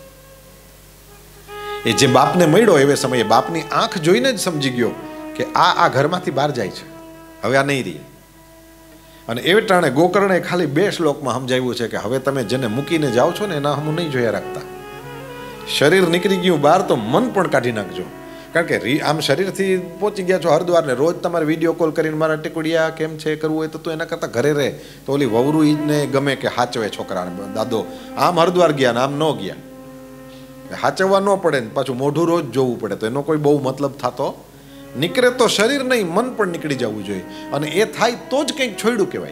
એ જે બાપને મળ્યો એવે સમયે બાપની આંખ જોઈને જ સમજી ગયો કે આ ઘરમાંથી બહાર જાય છે, હવે આ નહીં રહી. અને એ ટાણે ગોકર્ણે ખાલી 2 શ્લોકમાં સમજાવ્યું છે કે હવે તમે જેને મૂકીને જાઓ છો ને એના હમું નહીં જોયા રાખતા. શરીર નીકળી ગયું બહાર તો મન પણ કાઢી નાખજો. કારણ કે આમ શરીરથી પહોંચી ગયા છો હરિદ્વારને, રોજ તમારે વિડીયો કોલ કરીને મારા ટીકુડિયા કેમ છે કરવું હોય તો તું એના કરતાં ઘરે રહે. તો ઓલી વવરું ઈને ગમે કે હાચવે છોકરાને, દાદો આમ હરિદ્વાર ગયા ને આમ ન ગયા, હાચવવા ન પડે ને પાછું મોઢું રોજ જોવું પડે તો એનો કોઈ બહુ મતલબ થતો નીકળે. તો શરીર નહીં મન પણ નીકળી જવું જોઈએ, અને એ થાય તો જ કંઈક છોડ્યું કહેવાય.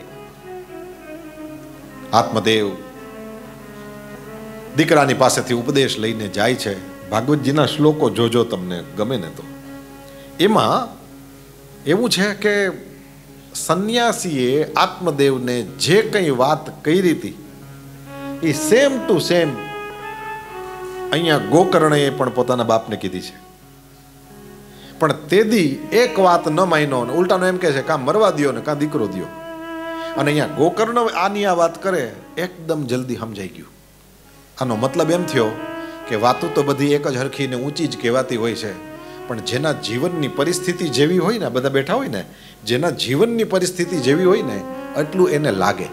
આત્મદેવ દીકરાની પાસેથી ઉપદેશ લઈને જાય છે. ભાગવતજીના શ્લોકો જોજો તમને ગમે ને તો. એમાં એવું છે કે સંન્યાસીએ આત્મદેવને જે કંઈ વાત કરી હતી એ સેમ ટુ સેમ અહીંયા ગોકર્ણએ પણ પોતાના બાપને કીધી છે. પણ તેદી એક વાત ન માન્યો ને ઉલટાનો એમ કહે છે કાં મરવા દ્યો ને કાં દીકરો દ્યો. અને અહીંયા ગોકર્ણ આની આ વાત કરે એકદમ જલ્દી સમજાઈ ગયું. આનો મતલબ એમ થયો કે વાતો તો બધી એક જ હરખી ને ઊંચી જ કહેવાતી હોય છે, પણ જેના જીવનની પરિસ્થિતિ જેવી હોય ને, બધા બેઠા હોય ને, જેના જીવનની પરિસ્થિતિ જેવી હોય ને એટલું એને લાગે.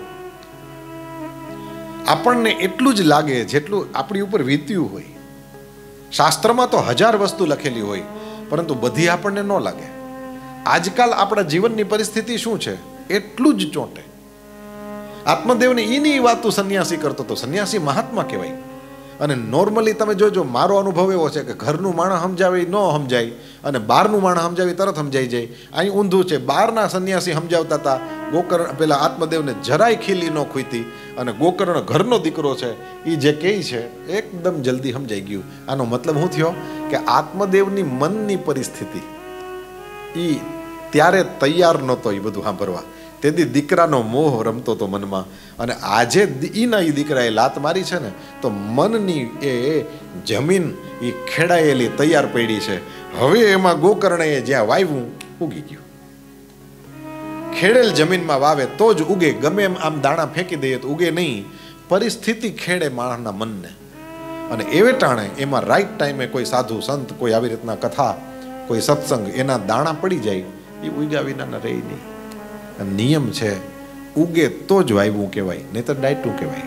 આપણને એટલું જ લાગે જેટલું આપણી ઉપર વીત્યું હોય. શાસ્ત્રમાં તો 1000 વસ્તુ લખેલી હોય, પરંતુ બધી આપણને ન લાગે. આજકાલ આપણા જીવનની પરિસ્થિતિ શું છે એટલું જ ચોંટે. આત્મદેવની એની વાતો સંન્યાસી કરતો હતો. સંન્યાસી મહાત્મા કહેવાય. અને નોર્મલી તમે જોજો, મારો અનુભવ એવો છે કે ઘરનું માણસ સમજાવે ન સમજાય અને બહારનું માણસ સમજાવી તરત સમજાઈ જાય. અહીં ઊંધું છે. બહારના સંન્યાસી સમજાવતા હતા, ગોકર્ણ પેલા આત્મદેવને જરાય ખીલી ન ખૂતી, અને ગોકર્ણ ઘરનો દીકરો છે એ જે કહે છે એકદમ જલ્દી સમજાઈ ગયું. આનો મતલબ શું થયો કે આત્મદેવની મનની પરિસ્થિતિ એ ત્યારે તૈયાર નહોતો એ બધું સાંભળવા. તેથી દીકરાનો મોહ રમતો હતો મનમાં, અને આજે એના એ દીકરાએ લાત મારી છે ને તો મનની એ જમીન એ ખેડાયેલી તૈયાર પડી છે. હવે એમાં ગોકર્ણએ જ્યાં વાવ્યું ઉગી ગયું. ખેડેલ જમીનમાં વાવે તો જ ઉગે. ગમે એમ આમ દાણા ફેંકી દઈએ તો ઉગે નહીં. પરિસ્થિતિ ખેડે માણસના મનને, અને એવે ટાણે એમાં રાઈટ ટાઈમે કોઈ સાધુ સંત, કોઈ આવી રીતના કથા, કોઈ સત્સંગ, એના દાણા પડી જાય. એ ઉગ્યા વિના રહે નહીં. નિયમ છે, ઉગે તો જ વાવ્યું કહેવાય, નહીં તો ડાયટું કહેવાય.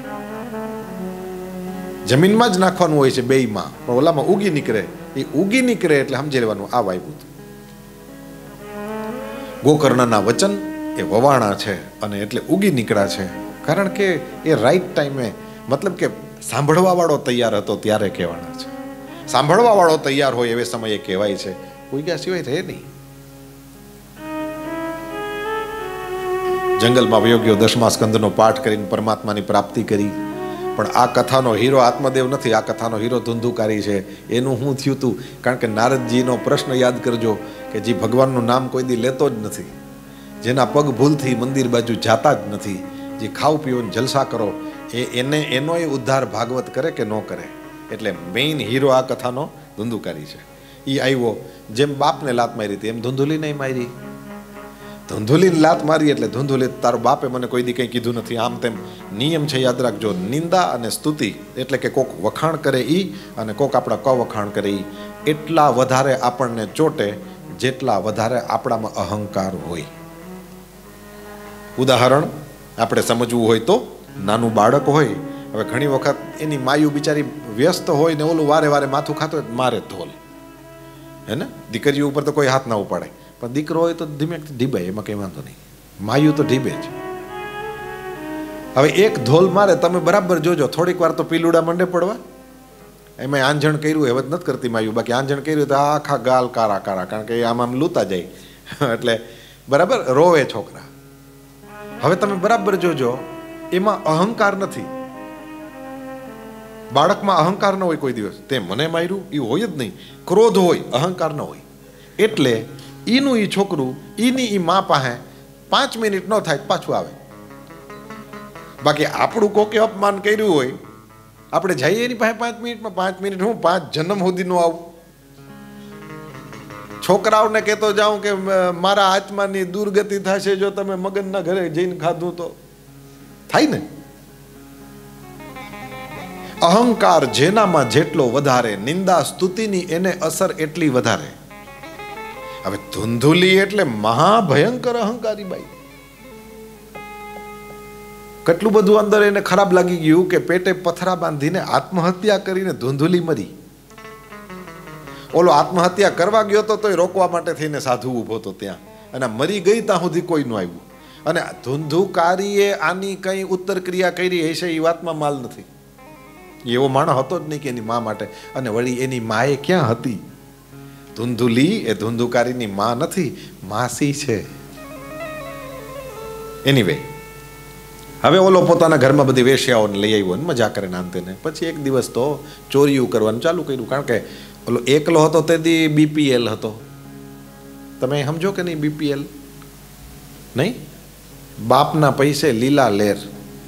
જમીનમાં જ નાખવાનું હોય છે બેયમાં, પણ ઓલામાં ઉગી નીકળે. એ ઉગી નીકળે એટલે સમજી લેવાનું આ વાવ્યું. ગોકર્ણના વચન એ વવાણા છે અને એટલે ઉગી નીકળ્યા છે, કારણ કે એ રાઈટ ટાઈમે, મતલબ કે સાંભળવા વાળો તૈયાર હતો ત્યારે કહેવાના છે. સાંભળવા વાળો તૈયાર હોય એવે સમયે કહેવાય છે. ઉગ્યા સિવાય રહે નહીં. જંગલમાં વયો ગયો, 10મા સ્કંદનો પાઠ કરીને પરમાત્માની પ્રાપ્તિ કરી. પણ આ કથાનો હીરો આત્મદેવ નથી, આ કથાનો હીરો ધુંધુકારી છે. એનું શું થયું હતું? કારણ કે નારદજીનો પ્રશ્ન યાદ કરજો કે જે ભગવાનનું નામ કોઈ દી લેતો જ નથી, જેના પગ ભૂલથી મંદિર બાજુ જાતા જ નથી, જે ખાવ પીવો જલસા કરો, એનો એ ઉદ્ધાર ભાગવત કરે કે ન કરે. એટલે મેઇન હીરો આ કથાનો ધુંધુકારી છે. એ આવ્યો, જેમ બાપને લાત મારી હતી એમ ધુંધુલી નહીં મારી. ધુંધુલીને લાત મારી એટલે ધુંધુલી, તારો બાપે મને કોઈ દી કંઈ કીધું નથી, આમ તેમ. નિયમ છે, યાદ રાખજો. નિંદા અને સ્તુતિ એટલે કે કોક વખાણ કરે ઈ અને કોક આપણા કવખાણ કરે ઈ, એટલા વધારે આપણને ચોટે જેટલા વધારે આપણામાં અહંકાર હોય. ઉદાહરણ આપણે સમજવું હોય તો, નાનું બાળક હોય, હવે ઘણી વખત એની માયુ બિચારી વ્યસ્ત હોય ને ઓલું વારે વારે માથું ખાતો હોય, મારે ધોલ, હે ને? દીકરીઓ ઉપર તો કોઈ હાથ ના ઉપાડે, પણ દીકરો હોય તો ધીમેથી ઢીબે, એમાં કંઈ વાંધો નહીં. માયુ તો ઢીબે જ. હવે એક ધોલ મારે, તમે બરાબર જોજો, થોડીક વાર તો પીલુડા મંડે પડવા. એમાં આંજણ કર્યું હવે નથી કરતી માયુ, બાકી આંજણ કર્યું તો આખા ગાલ કારા કારા, કારણ કે આમ લૂતા જાય એટલે બરાબર રોવે છોકરા. હવે તમે બરાબર જોજો, એમાં અહંકાર નથી. બાળકમાં અહંકાર ન હોય કોઈ દિવસ. તે મને માર્યું એ હોય જ નહીં. ક્રોધ હોય, અહંકાર ન હોય. એટલે ઈનું ઈ છોકરું ઈની ઈ મા પાસે 5 મિનિટ ન થાય પાછું આવે. બાકી આપણું કોકે અપમાન કર્યું હોય, આપણે જઈએ એની પાસે 5 મિનિટમાં, 5 મિનિટ હું 5 જન્મ સુધી નો આવું. છોકરાઓને કહેતો જાઉં કે મારા આત્માની દુર્ગતિ થશે જો તમે મગનના ઘરે જઈને ખાધું તો થાય ને. અહંકાર જેનામાં જેટલો વધારે, નિંદા સ્તુતિની એને અસર એટલી વધારે. હવે ધુંધુલી એટલે મહાભયંકર અહંકારી બાઈ. કેટલું બધું અંદર એને ખરાબ લાગી ગયું કે પેટે પથરા બાંધીને આત્મહત્યા કરીને ધુંધુલી મરી. ઓલો આત્મહત્યા કરવા ગયો હતો તોય રોકવા માટે થઈને સાધુ ઊભો હતો ત્યાં, અને મરી ગઈ ત્યાં સુધી કોઈ ન આવ્યું. અને ધુંધુકારીએ આની કઈ ઉત્તર ક્રિયા કરી હશે એ વાતમાં માલ નથી. એવો માણસ હતો જ નહીં કે એની મા માટે. અને વળી એની માએ ક્યાં હતી? ધુંધુલી એ ધુંધુકારીની મા નથી, માસી છે. એનીવે, હવે ઓલો પોતાના ઘરમાં બધી વેશ્યાઓને લઈ આવ્યો ને મજા કરે નાનતે ને. પછી એક દિવસ તો ચોરીયું કરવાનું ચાલુ કર્યું, કારણ કે ઓલો એકલો હતો તેથી બીપીએલ હતો. તમે સમજો કે નહીં? બીપીએલ નહીં, બાપના પૈસે લીલા લેર.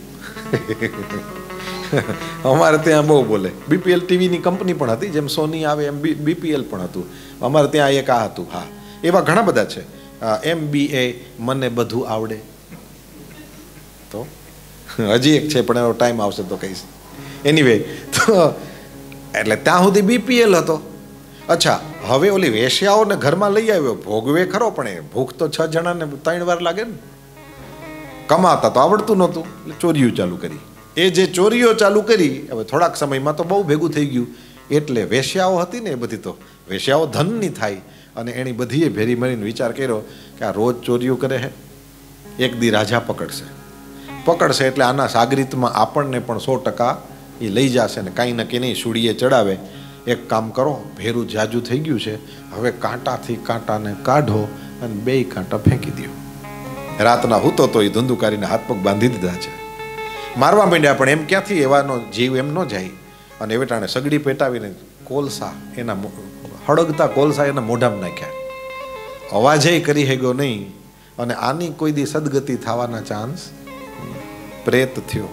અમારે ત્યાં બહુ બોલે. બીપીએલ ટીવીની કંપની પણ હતી, જેમ સોની આવે એમ બીપીએલ પણ હતું. અમારે ત્યાં એક આ હતું. હા, એવા ઘણા બધા છે. MBA મને બધું આવડે. તો હજી એક છે પણ એનો ટાઈમ આવશે તો કહીશ. એનીવે, તો એટલે ત્યાં સુધી બીપીએલ હતો. અચ્છા, હવે ઓલી વેશ્યાઓને ઘરમાં લઈ આવ્યો, ભોગવે ખરો, પણ એ ભૂખ તો 6 જણાને 3 વાર લાગે ને. કમાતા તો આવડતું નહોતું, એટલે ચોરીઓ ચાલુ કરી. એ જે ચોરીઓ ચાલુ કરી, હવે થોડાક સમયમાં તો બહુ ભેગું થઈ ગયું. એટલે વેશ્યાઓ હતી ને, એ બધી તો વેશ્યાઓ ધનની થાય. અને એની બધીએ ભેરી મળીને વિચાર કર્યો કે આ રોજ ચોરીઓ કરે છે, એક દી રાજા પકડશે એટલે આના સાગરીતમાં આપણને પણ 100% એ લઈ જશે ને કાંઈ નક્કી નહીં સુડીએ ચડાવે. એક કામ કરો, ભેરું જાજુ થઈ ગયું છે, હવે કાંટાથી કાંટાને કાઢો અને 2 કાંટા ફેંકી દો. રાતના હૂતો તો એ ધુંધુકારીને હાથ પગ બાંધી દીધા છે. મારવા માંડ્યા, પણ એમ ક્યાંથી એવાનો જીવ એમ ન જાય. અને એવેટાણે સગડી પેટાવીને કોલસા એના હળગતા કોલસા એના મોઢામાં નાખ્યા. અવાજે કરી હેગો નહીં. અને આની કોઈ દી સદગતિ થવાના ચાન્સ. પ્રેત થયો.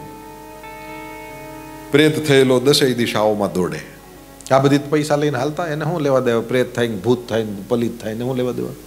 પ્રેત થયેલો 10 દિશાઓમાં દોડે. આ બધી પૈસા લઈને હાલતા, એને શું લેવા દેવા? પ્રેત થાય, ભૂત થાય, પલિત થાય, ને શું લેવા દેવા?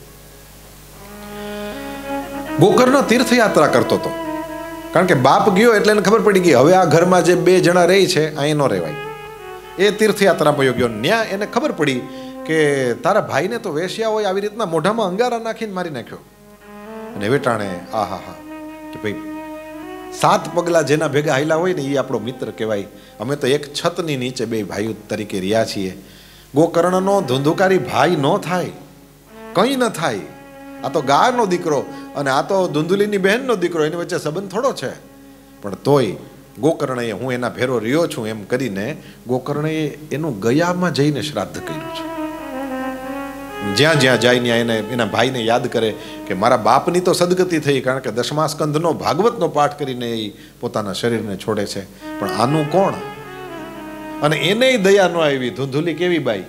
ગોકર્ણ તીર્થયાત્રા કરતો હતો. કારણ કે બાપ ગયો એટલે એને ખબર પડી ગઈ હવે આ ઘરમાં જે 2 જણા રહી છે અહીં ન રહેવાય. એ તીર્થયાત્રામાં ગયો. ન્યા એને ખબર પડી કે તારા ભાઈને તો વેશ્યા હોય આવી રીતના મોઢામાં અંગારા નાખીને મારી નાખ્યો. અને વેટાણે આહા કે ભાઈ 7 પગલા જેના ભેગા હાયલા હોય ને એ આપણો મિત્ર કહેવાય. અમે તો એક છતની નીચે 2 ભાઈઓ તરીકે રહ્યા છીએ. ગોકર્ણનો ધુંધુકારી ભાઈ ન થાય, કંઈ ન થાય. આ તો ગાયનો દીકરો અને આ તો ધુંધુલીની બહેનનો દીકરો, એની વચ્ચે સંબંધ થોડો છે. પણ તોય ગોકર્ણએ હું એના ભેરો રહ્યો છું એમ કરીને ગોકર્ણએ એનું ગયામાં જઈને શ્રાદ્ધ કર્યું છે. જ્યાં જ્યાં જાય ત્યાં એને એના ભાઈને યાદ કરે કે મારા બાપની તો સદગતિ થઈ, કારણ કે 10મા સ્કંધનો ભાગવતનો પાઠ કરીને એ પોતાના શરીરને છોડે છે. પણ આનું કોણ? અને એને દયા ન આવી. ધુંધુલી કેવી બાઈ,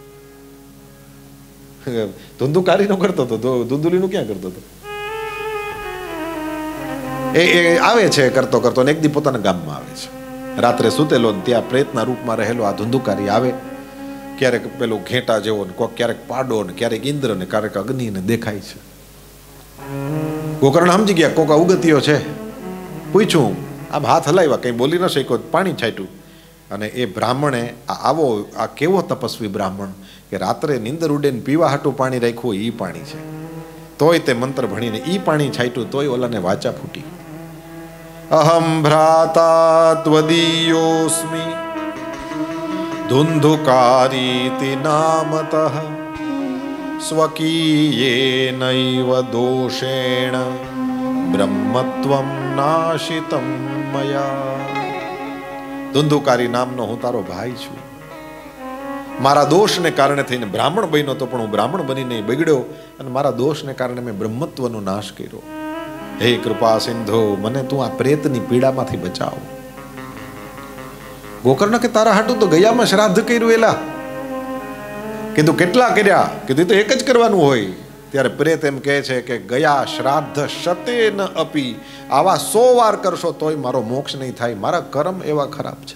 ધુંધુકારીનો કરતો હતો, ધુંધુલીનું ક્યાં કરતો હતો? એ આવે છે કરતો કરતો ને એક દી પોતાના ગામમાં આવે છે. રાત્રે સૂતેલો ને ત્યાં પ્રેતના રૂપમાં રહેલો આ ધુંધુકારી આવે. ક્યારેક પેલું ઘેટા જેવો ને ક્યારેક પાડો ને ક્યારેક ઇન્દ્ર ને ક્યારેક અગ્નિ ને દેખાય છે. ગોકર્ણ સમજી ગયા કોક ઉગતીઓ છે. પૂછ્યું, આમ હાથ હલાવ્યા, કંઈ બોલી ન શક્યો, પાણી છાંટ્યું. અને એ બ્રાહ્મણે આવો આ કેવો તપસ્વી બ્રાહ્મણ કે રાત્રે નીંદર ઉડે ને પીવા હાટું પાણી રાખ્યું એ પાણી છે. તોય તે મંત્ર ભણીને એ પાણી છાંટ્યું, તોય ઓલાને વાચા ફૂટી. અહમ ભ્રાતા ત્વદીયોસ્મિ ધુંધુકારીતિ નામતઃ સ્વકીયેનૈવ દોષેણ બ્રહ્મત્વં નાશિતં મયા. ધુંધુકારી નામનો હું તારો ભાઈ છું. મારા દોષને કારણે થઈને બ્રાહ્મણ બન્યો તો પણ હું બ્રાહ્મણ બનીને બગડ્યો અને મારા દોષને કારણે મેં બ્રહ્મત્વનો નાશ કર્યો. હે કૃપા સિંધો, મને તું આ પ્રેતની પીડામાંથી બચાવ. ગોકર્ણ કે તારા હાટું તો ગયામાં શ્રાદ્ધ કર્યું. એલા કીધું કેટલા કર્યા? કીધું તો એક જ કરવાનું હોય. ત્યારે પ્રેત એમ કહે છે કે ગયા શ્રાદ્ધ શતેન અપી, આવા 100 વાર કરશો તોય મારો મોક્ષ નહીં થાય. મારા કર્મ એવા ખરાબ છે.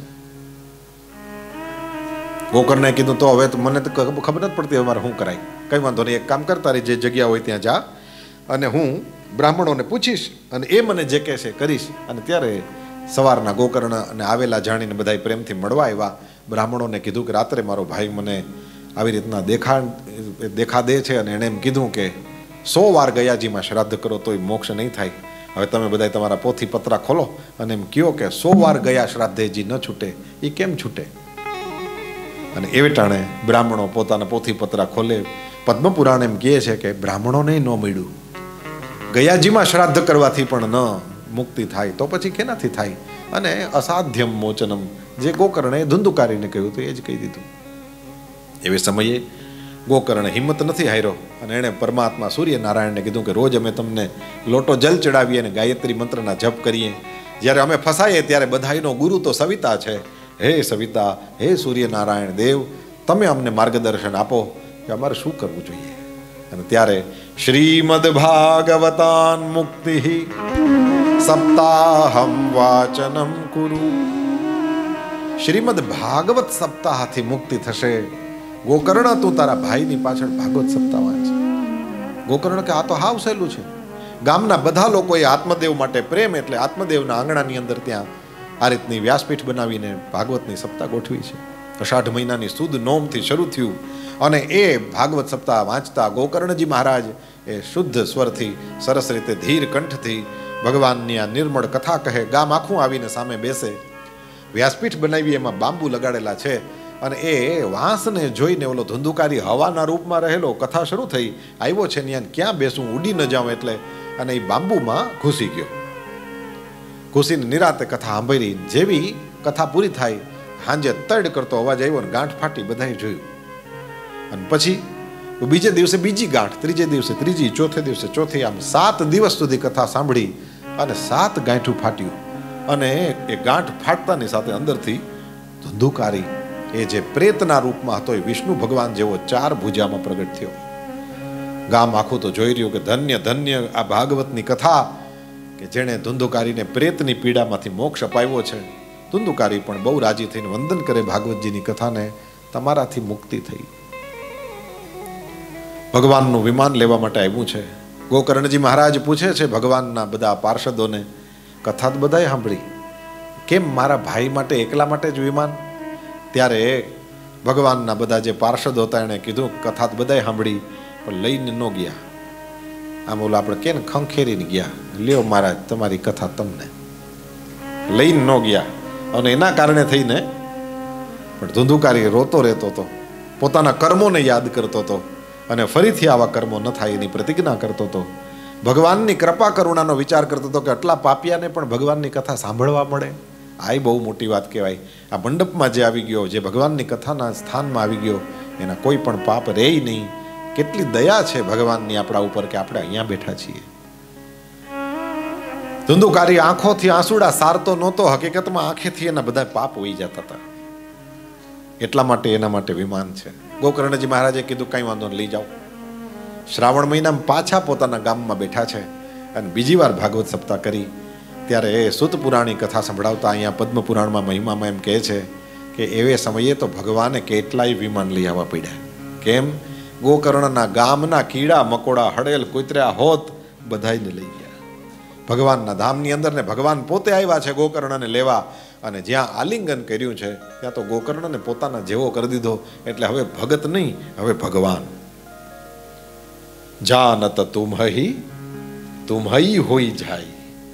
ગોકર્ણે કીધું તો હવે તો મને તો ખબર નથી પડતી હવે મારે શું કરાય. કઈ વાંધો નહીં, એક કામ કર, તારી જે જગ્યા હોય ત્યાં જા અને હું બ્રાહ્મણોને પૂછીશ અને એ મને જે કહેશે કરીશ. અને ત્યારે સવારના ગોકર્ણ અને આવેલા જાણીને બધા પ્રેમથી મળવા આવ્યા. બ્રાહ્મણોને કીધું કે રાત્રે મારો ભાઈ મને આવી રીતના દેખા દે છે અને એણે એમ કીધું કે 100 વાર ગયાજીમાં શ્રાદ્ધ કરો તોય મોક્ષ નહીં થાય. હવે તમે બધા તમારા પોથી પત્રા ખોલો અને એમ કહો કે 100 વાર ગયા શ્રાદ્ધેજી ન છૂટે. એ કેમ છૂટે? અને એ વેટાણે બ્રાહ્મણો પોતાના પોથી પત્રા ખોલે. પદ્મપુરાણ એમ કહે છે કે બ્રાહ્મણોને ન મળ્યું. ગયાજીમાં શ્રાદ્ધ કરવાથી પણ ન મુક્તિ થાય તો પછી કેનાથી થાય? અને અસાધ્યમ મોચનમ, જે ગોકર્ણે ધુંધુકારીને કહ્યું તો એ જ કહી દીધું. એવે સમયે ગોકર્ણ હિંમત નથી હાર્યો અને એણે પરમાત્મા સૂર્યનારાયણને કીધું કે રોજ અમે તમને લોટો જલ ચડાવીએ અને ગાયત્રી મંત્રના જપ કરીએ. જ્યારે અમે ફસાઈએ ત્યારે બધાયનો ગુરુ તો સવિતા છે. હે સવિતા, હે સૂર્યનારાયણ દેવ, તમે અમને માર્ગદર્શન આપો કે અમારે શું કરવું જોઈએ. અને ત્યારે શ્રીમદ ભાગવતાન મુક્તિ સપ્તાહમ વાચનમ કુરુ. શ્રીમદ ભાગવત સપ્તાહથી મુક્તિ થશે. ગોકર્ણ, તું તારા ભાઈની પાછળ ભાગવત સપ્તાહ વાંચ. ગોકર્ણ કે આ તો હાવ સહેલું છે. ગામના બધા લોકોએ આત્મદેવ માટે પ્રેમ એટલે આત્મદેવના આંગણાની અંદર ત્યાં આ રીતની વ્યાસપીઠ બનાવીને ભાગવતની સપ્તાહ ગોઠવી છે. અષાઢ મહિનાની સુદ નોમથી શરૂ થયું અને એ ભાગવત સપ્તાહ વાંચતા ગોકર્ણજી મહારાજ એ શુદ્ધ સ્વરથી સરસ રીતે ધીર કંઠથી ભગવાનની આ નિર્મળ કથા કહે. ગામ આખું આવીને સામે બેસે. વ્યાસપીઠ બનાવી, એમાં બાંબુ લગાડેલા છે અને એ વાંસને જોઈને ઓલો ધુંધુકારી હવાના રૂપમાં રહેલો કથા શરૂ થઈ. આવ્યો છે ત્યાં, ક્યાં બેસું, ઉડી ન જાઉં એટલે, અને એ બાંબુમાં ઘૂસી ગયો. ઘૂસીને નિરાતે કથા સાંભળી. જેવી કથા પૂરી થાય, સાંજે તડ કરતો અવાજ આવ્યો ને ગાંઠ ફાટી, બધાએ જોયું. અને પછી બીજે દિવસે બીજી ગાંઠ, ત્રીજે દિવસે ત્રીજી, ચોથે દિવસે ચોથી, આમ 7 દિવસ સુધી કથા સાંભળી અને 7 ગાંઠું ફાટ્યું. અને એ ગાંઠ ફાટતાની સાથે અંદરથી ધુંધુકારી, એ જે પ્રેતના રૂપમાં હતો, એ વિષ્ણુ ભગવાન જેવો 4 ભુજામાં પ્રગટ થયો. ગામ આખું તો જોઈ રહ્યું કે ધન્ય ધન્ય આ ભાગવતની કથા, કે જેણે ધુંધુકારીને પ્રેતની પીડામાંથી મોક્ષ અપાવ્યો છે. ધુંધુકારી પણ બહુ રાજી થઈને વંદન કરે ભાગવતજીની કથાને, તમારાથી મુક્તિ થઈ. ભગવાનનું વિમાન લેવા માટે આવ્યું છે. ગોકર્ણજી મહારાજ પૂછે છે ભગવાનના બધા પાર્ષદોને, કથા તો બધાએ સાંભળી, કેમ મારા ભાઈ માટે એકલા માટે જ વિમાન? ત્યારે ભગવાનના બધા જે પાર્ષદો હતા એણે કીધું, કથા તો બધાએ સાંભળી પણ લઈને ન ગયા. આમ ઓલા આપણે કે ને ખંખેરીને ગયા, લ્યો મહારાજ તમારી કથા તમને, લઈને ન ગયા. અને એના કારણે થઈને પણ ધુંધુકારી રોતો રહેતો હતો, પોતાના કર્મોને યાદ કરતો હતો અને ફરીથી આવા કર્મો ન થાય એની પ્રતિજ્ઞા કરતો હતો. ભગવાનની કૃપા કરુણાનો વિચાર કરતો હતો કે આટલા પાપિયાને પણ ભગવાનની કથા સાંભળવા મળે, આ બહુ મોટી વાત કહેવાય. આ મંડપમાં જે આવી ગયો, જે ભગવાનની કથાના સ્થાનમાં આવી ગયો, એના કોઈ પણ પાપ રહે નહીં. કેટલી દયા છે ભગવાનની આપણા ઉપર કે આપણે અહીંયા બેઠા છીએ. ધુંધુકારી આંખોથી આંસુડા સારતો નહોતો, હકીકતમાં આંખેથી એના બધા પાપ વહી જતા હતા. એટલા માટે એના માટે વિમાન છે. ગોકર્ણજી મહારાજે કીધું કંઈ વાંધો લઈ જાઓ. શ્રાવણ મહિનામાં પાછા પોતાના ગામમાં બેઠા છે અને બીજી વાર ભાગવત સપ્તાહ કરી. ત્યારે એ સુત પુરાણી કથા સંભળાવતા અહીંયા પદ્મ પુરાણમાં મહિમામાં એમ કહે છે કે એવે સમયે તો ભગવાને કેટલાય વિમાન લઈ આવવા પડ્યા. કેમ? ગોકર્ણના ગામના કીડા મકોડા હડેલ કૂતર્યા હોત બધાઈને લઈ ગયા ભગવાનના ધામની અંદર. ને ભગવાન પોતે આવ્યા છે ગોકર્ણને લેવા, અને જ્યાં આલિંગન કર્યું છે ત્યાં તો ગોકર્ણને પોતાના જેવો કરી દીધો. એટલે હવે ભગત નહીં, હવે ભગવાન. જાનત તુમ્હઈ હોઈ જાય.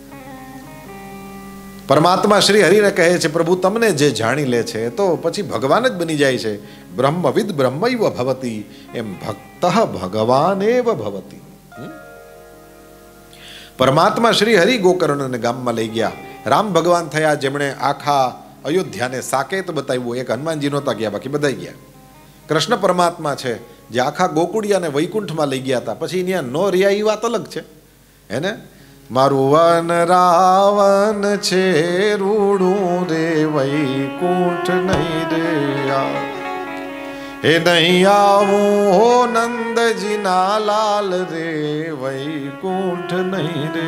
પરમાત્મા શ્રી હરિને કહે છે, પ્રભુ તમને જે જાણી લે છે તો પછી ભગવાન જ બની જાય છે. બ્રહ્મવિદ બ્રહ્મૈવ ભવતી, એમ ભક્ત ભગવાન એવ ભવતી. પરમાત્મા શ્રી હરિ ગોકર્ણને ગામમાં લઈ ગયા. રામ ભગવાન થયા જેમણે આખા અયોધ્યાને સાકેત બતાવ્યું. એક હનુમાનજી નહોતા ગયા, બાકી બધા ગયા. કૃષ્ણ પરમાત્મા છે જે આખા ગોકુળિયાને વૈકુંઠમાં લઈ ગયા હતા. પછી ત્યાં નો રહ્યા એ વાત અલગ છે. હે મારું વન રાવણ છે રૂડું રે વૈકુંઠ નહીં રે હે નહીં આવું હો નંદજીના લાલ રે વૈકુંઠ નહીં રે.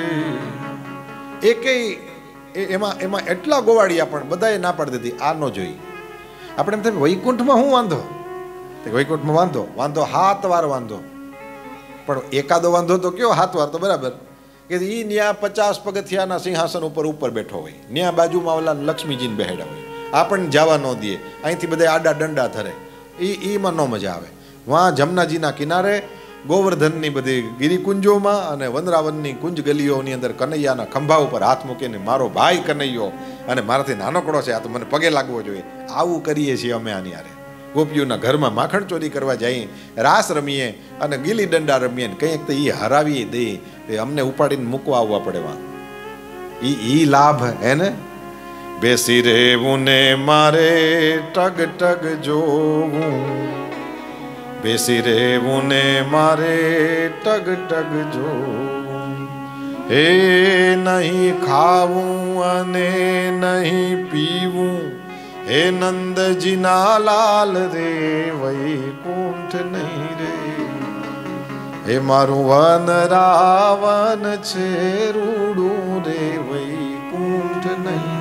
એમાં એટલા ગોવાળિયા પણ બધાએ ના પાડી દીધી, આ ન જોઈ. આપણે એમ થાય વૈકુંઠમાં શું વાંધો? વૈકુંઠમાં વાંધો 7 વાર વાંધો, પણ એકાદો વાંધો તો કયો 7 વાર તો બરાબર. કે એ ન્યા 50 પગથિયાના સિંહાસન ઉપર બેઠો હોય, ન્યા બાજુમાં ઓલા લક્ષ્મીજીને બેહેડા હોય, આપણને જવા ન દે, અહીંથી બધા આડા દંડા ધરે, એમાં ન મજા આવે. વાં જમનાજીના કિનારે ગોવર્ધનની બધી ગિરિકુંજોમાં અને વનરાવનની કુંજ ગલીઓની અંદર કનૈયાના ખંભા ઉપર હાથ મૂકીને મારો ભાઈ કનૈયો અને મારાથી નાનકડો છે, આ તો મને પગે લાગવો જોઈએ, આવું કરીએ છીએ અમે. આની આરે ગોપીઓના ઘરમાં માખણ ચોરી કરવા જઈએ, રાસ રમીએ અને ગીલી દંડા રમીએ ને કંઈક તો એ હરાવીએ દઈએ, એ અમને ઉપાડીને મૂકવા આવવા પડે. વા ઈ લાભ હે ને. બેસી રહેવું ને મારે ટગ ટગ જોવું, બેસી રહેવું ને મારે ટગ ટગ જોવું. હે નહીં ખાવું અને નહીં પીવું, હે નંદજીના લાલ રે વૈકુંઠ નહીં રે. હે મારું વન રાવણ છે રૂડું રે વૈકુંઠ નહીં.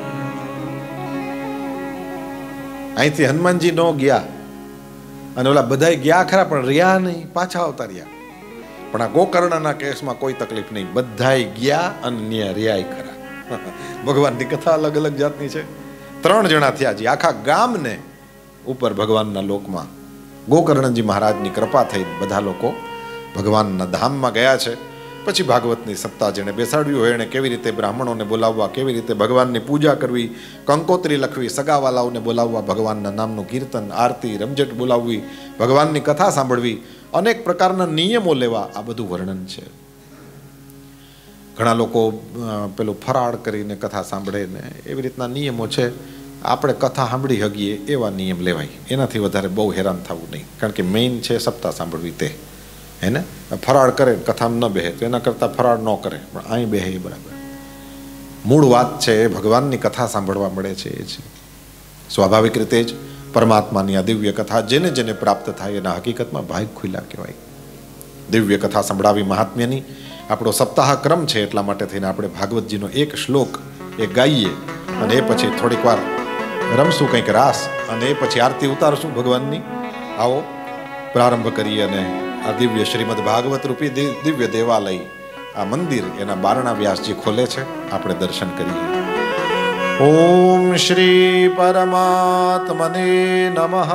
અહીંથી હનુમાનજી નો ગયા અને ઓલા બધા ગયા ખરા, પણ રહ્યા નહીં, પાછા આવતા રહ્યા. પણ આ ગોકર્ણના કેસમાં કોઈ તકલીફ નહીં, બધા ગયા અને રહ્યા ખરા. ભગવાનની કથા અલગ અલગ જાતની છે. 3 જણા થયા જે આખા ગામને ઉપર ભગવાનના લોકમાં ગોકર્ણજી મહારાજની કૃપા થઈ બધા લોકો ભગવાનના ધામમાં ગયા છે. પછી ભાગવતની સપ્તાહ જેણે બેસાડ્યું હોય એણે કેવી રીતે બ્રાહ્મણોને બોલાવવા, કેવી રીતે ભગવાનની પૂજા કરવી, કંકોત્રી લખવી, સગાવાલાઓને બોલાવવા, ભગવાનના નામનું કીર્તન, આરતી, રમઝટ બોલાવવી, ભગવાનની કથા સાંભળવી, અનેક પ્રકારના નિયમો લેવા, આ બધું વર્ણન છે. ઘણા લોકો પેલું ફરાળ કરીને કથા સાંભળે ને એવી રીતના નિયમો છે. આપણે કથા સાંભળી શકીએ એવા નિયમ લેવાય, એનાથી વધારે બહુ હેરાન થવું નહીં. કારણ કે મેઇન છે સપ્તાહ સાંભળવી તે, હે ને. ફરાળ કરે કથામાં ન બેહે તો એના કરતાં ફરાળ ન કરે, પણ અહીં બેહે એ બરાબર. મૂળ વાત છે એ ભગવાનની કથા સાંભળવા મળે છે એ છે. સ્વાભાવિક રીતે જ પરમાત્માની આ દિવ્ય કથા જેને જેને પ્રાપ્ત થાય એના હકીકતમાં ભાગ ખુલ્લા કહેવાય. દિવ્ય કથા સંભળાવી મહાત્મ્યની આપણો સપ્તાહ ક્રમ છે, એટલા માટે થઈને આપણે ભાગવતજીનો એક શ્લોક એ ગાઈએ અને એ પછી થોડીક વાર રમશું કંઈક રાસ અને એ પછી આરતી ઉતારશું ભગવાનની. આવો પ્રારંભ કરીએ અને આ દિવ્ય શ્રીમદ ભાગવત રૂપી દિવ્ય દેવાલય, આ મંદિર, એના બારણા વ્યાસજી ખોલે છે, આપણે દર્શન કરીએ. ઓમ શ્રી પરમાત્મને નમઃ.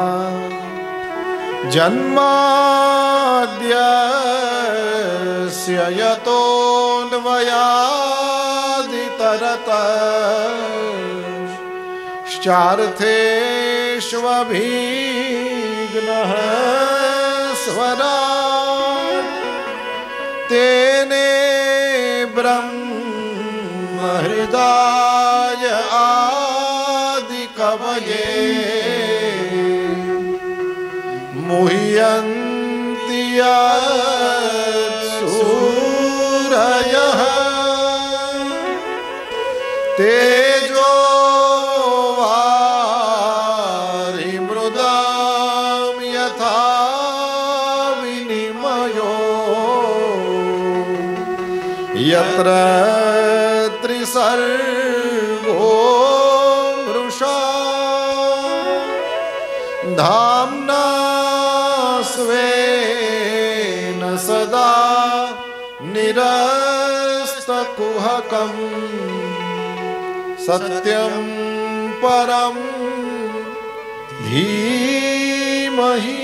જન્માદ્યસ્ય યતોન્વયાદિતરતશ્ચાર્થેષ્વभिघ्नः स्वराट् तेने ब्रह्म हृदय आदि कवये मुह्यन्ति सूरयः तेजो वारिमृदां यथा विनिमयो यत्र त्रिसर्गो मृषा धाम्ना स्वेन सदा निरस्तकुहकम् सत्यं परम धीमहि.